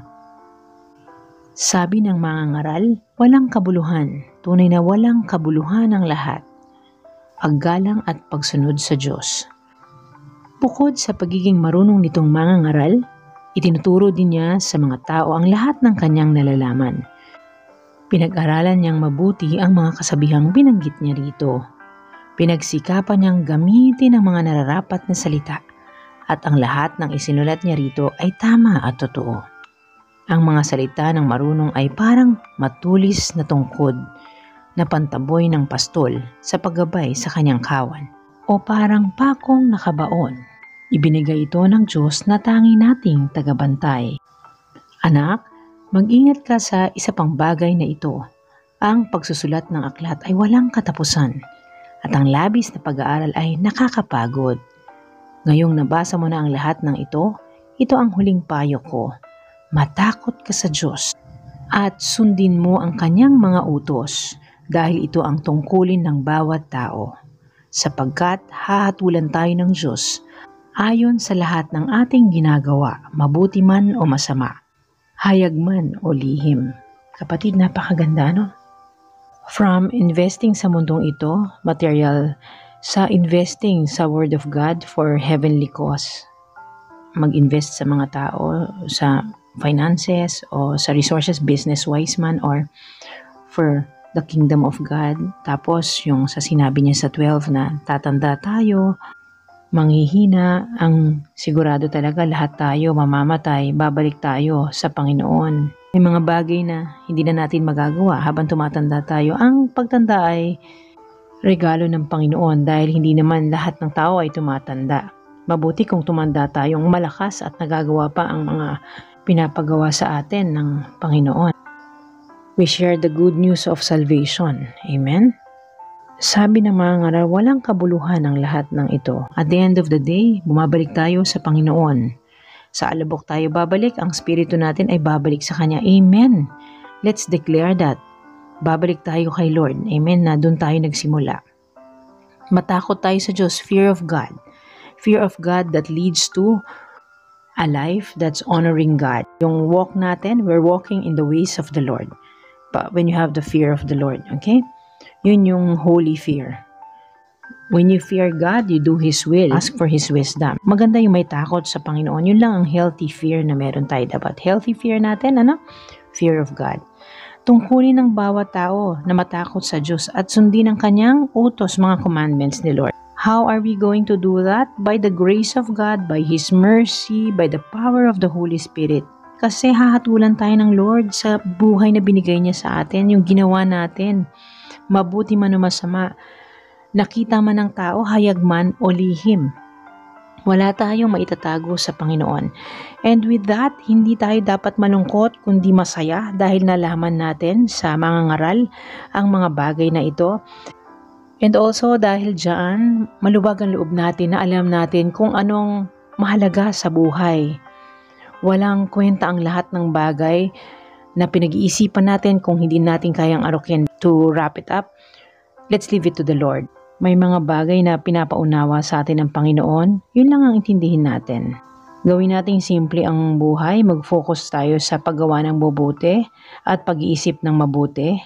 Sabi ng mga ngaral, walang kabuluhan, tunay na walang kabuluhan ang lahat. Paggalang at pagsunod sa Diyos. Bukod sa pagiging marunong nitong mga ngaral, itinuturo din niya sa mga tao ang lahat ng kanyang nalalaman. Pinag-aralan niyang mabuti ang mga kasabihang binanggit niya rito. Pinagsikapan niyang gamitin ang mga nararapat na salita at ang lahat ng isinulat niya rito ay tama at totoo. Ang mga salita ng marunong ay parang matulis na tungkod na pantaboy ng pastol sa paggabay sa kanyang kawan o parang pakong nakabaon. Ibinigay ito ng Diyos na tangi nating tagabantay. Anak, mag-ingat ka sa isa pang bagay na ito. Ang pagsusulat ng aklat ay walang katapusan at ang labis na pag-aaral ay nakakapagod. Ngayong nabasa mo na ang lahat ng ito, ito ang huling payo ko. Matakot ka sa Diyos at sundin mo ang kanyang mga utos dahil ito ang tungkulin ng bawat tao. Sapagkat hahatulan tayo ng Diyos ayon sa lahat ng ating ginagawa, mabuti man o masama, hayag man o lihim. Kapatid, napakaganda, no? From investing sa mundong ito, material, sa investing sa Word of God for heavenly cause. Mag-invest sa mga tao, sa finances o sa resources, business-wise man, or for the kingdom of God. Tapos yung sa sinabi niya sa twelve na tatanda tayo, manghihina, ang sigurado talaga lahat tayo mamamatay, babalik tayo sa Panginoon. May mga bagay na hindi na natin magagawa habang tumatanda tayo. Ang pagtanda ay regalo ng Panginoon dahil hindi naman lahat ng tao ay tumatanda. Mabuti kung tumanda tayong malakas at nagagawa pa ang mga pinapagawa sa atin ng Panginoon. We share the good news of salvation. Amen? Sabi ng mga ngaral, walang kabuluhan ang lahat ng ito. At the end of the day, bumabalik tayo sa Panginoon. Sa alabok tayo babalik, ang spirito natin ay babalik sa Kanya. Amen. Let's declare that. Babalik tayo kay Lord. Amen, na doon tayo nagsimula. Matakot tayo sa Diyos, fear of God. Fear of God that leads to a life that's honoring God. Yung walk natin, we're walking in the ways of the Lord. But when you have the fear of the Lord, okay? Yun yung holy fear. When you fear God, you do His will. Ask for His wisdom. Maganda yung may takot sa Panginoon. Yun lang ang healthy fear na meron tayo dapat. Healthy fear natin, ano? Fear of God. Tungkulin ng bawat tao na matakot sa Diyos at sundin ang Kanyang utos, mga commandments ni Lord. How are we going to do that? By the grace of God, by His mercy, by the power of the Holy Spirit. Kasi hahatulan tayo ng Lord sa buhay na binigay niya sa atin, yung ginawa natin. Mabuti man o masama, nakita man ng tao, hayag man o lihim. Wala tayong maitatago sa Panginoon. And with that, hindi tayo dapat malungkot kundi masaya dahil nalaman natin sa mga ngaral ang mga bagay na ito. And also dahil dyan, maluwag ang loob natin na alam natin kung anong mahalaga sa buhay. Walang kwenta ang lahat ng bagay na pinag-iisipan natin kung hindi natin kayang arukin. To wrap it up, let's leave it to the Lord. May mga bagay na pinapaunawa sa atin ng Panginoon, yun lang ang intindihin natin. Gawin nating simple ang buhay, mag-focus tayo sa paggawa ng mabuti at pag-iisip ng mabuti,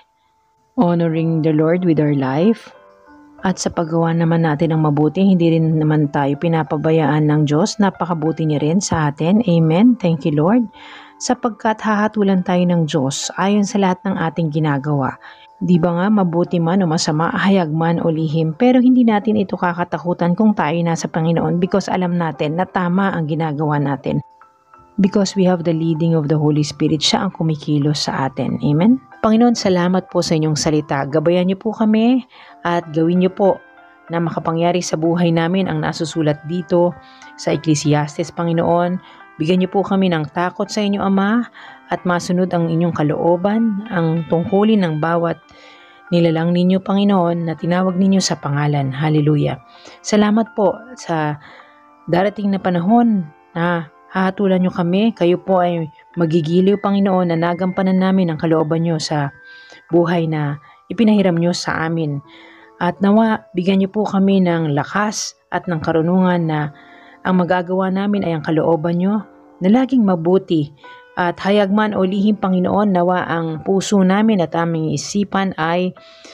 honoring the Lord with our life. At sa paggawa naman natin ng mabuti, hindi rin naman tayo pinapabayaan ng Diyos, napakabuti niya rin sa atin. Amen. Thank you, Lord. Sapagkat hahatulan tayo ng Diyos ayon sa lahat ng ating ginagawa. Di ba nga mabuti man o masama, hayag man o lihim, pero hindi natin ito kakatakutan kung tayo nasa Panginoon because alam natin na tama ang ginagawa natin. Because we have the leading of the Holy Spirit, siya ang kumikilos sa atin. Amen? Panginoon, salamat po sa inyong salita. Gabayan niyo po kami at gawin niyo po na makapangyari sa buhay namin ang nasusulat dito sa Ecclesiastes, Panginoon. Bigyan niyo po kami ng takot sa inyo, Ama, at masunod ang inyong kalooban, ang tungkulin ng bawat nilalang ninyo, Panginoon, na tinawag ninyo sa pangalan. Hallelujah. Salamat po sa darating na panahon na hahatulan niyo kami. Kayo po ay magigiliw, Panginoon, na nagampanan namin ang kalooban niyo sa buhay na ipinahiram niyo sa amin. At nawa, bigyan niyo po kami ng lakas at ng karunungan na ang magagawa namin ay ang kalooban niyo na laging mabuti. At hayag man o lihim, Panginoon, nawa ang puso namin at aming isipan ay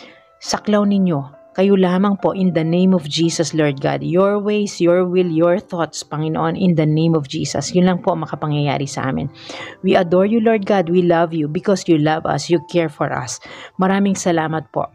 saklaw ninyo. Kayo lamang po in the name of Jesus, Lord God. Your ways, your will, your thoughts, Panginoon, in the name of Jesus. Yun lang po makapangyayari sa amin. We adore you, Lord God. We love you because you love us. You care for us. Maraming salamat po.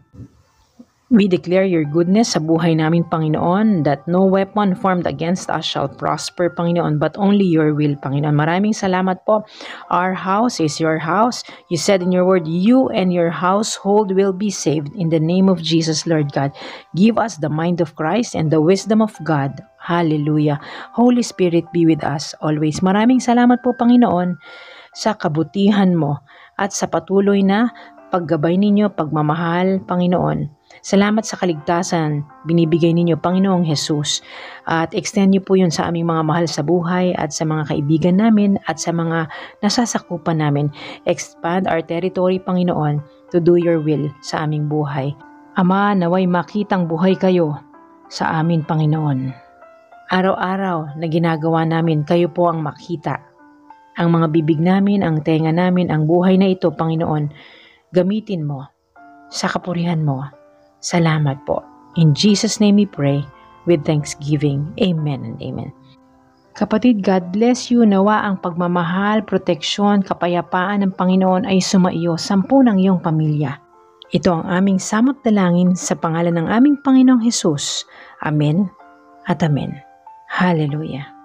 We declare your goodness sa buhay namin, Panginoon, that no weapon formed against us shall prosper, Panginoon, but only your will, Panginoon. Maraming salamat po. Our house is your house. You said in your word, you and your household will be saved. In the name of Jesus, Lord God, give us the mind of Christ and the wisdom of God. Hallelujah. Holy Spirit, be with us always. Maraming salamat po, Panginoon, sa kabutihan mo at sa patuloy na paggabay ninyo, pagmamahal, Panginoon. Salamat sa kaligtasan binibigay ninyo, Panginoong Jesus. At extend niyo po yun sa aming mga mahal sa buhay at sa mga kaibigan namin at sa mga nasasakupan namin. Expand our territory, Panginoon, to do your will sa aming buhay. Ama, naway makitang buhay kayo sa amin, Panginoon. Araw-araw na ginagawa namin, kayo po ang makita. Ang mga bibig namin, ang tenga namin, ang buhay na ito, Panginoon, gamitin mo sa kapurihan mo. Salamat po. In Jesus' name we pray with thanksgiving. Amen and amen. Kapatid, God bless you. Nawa ang pagmamahal, proteksyon, kapayapaan ng Panginoon ay sumaiyo sampu ng iyong pamilya. Ito ang aming samot dalangin sa pangalan ng aming Panginoong Jesus. Amen at amen. Hallelujah.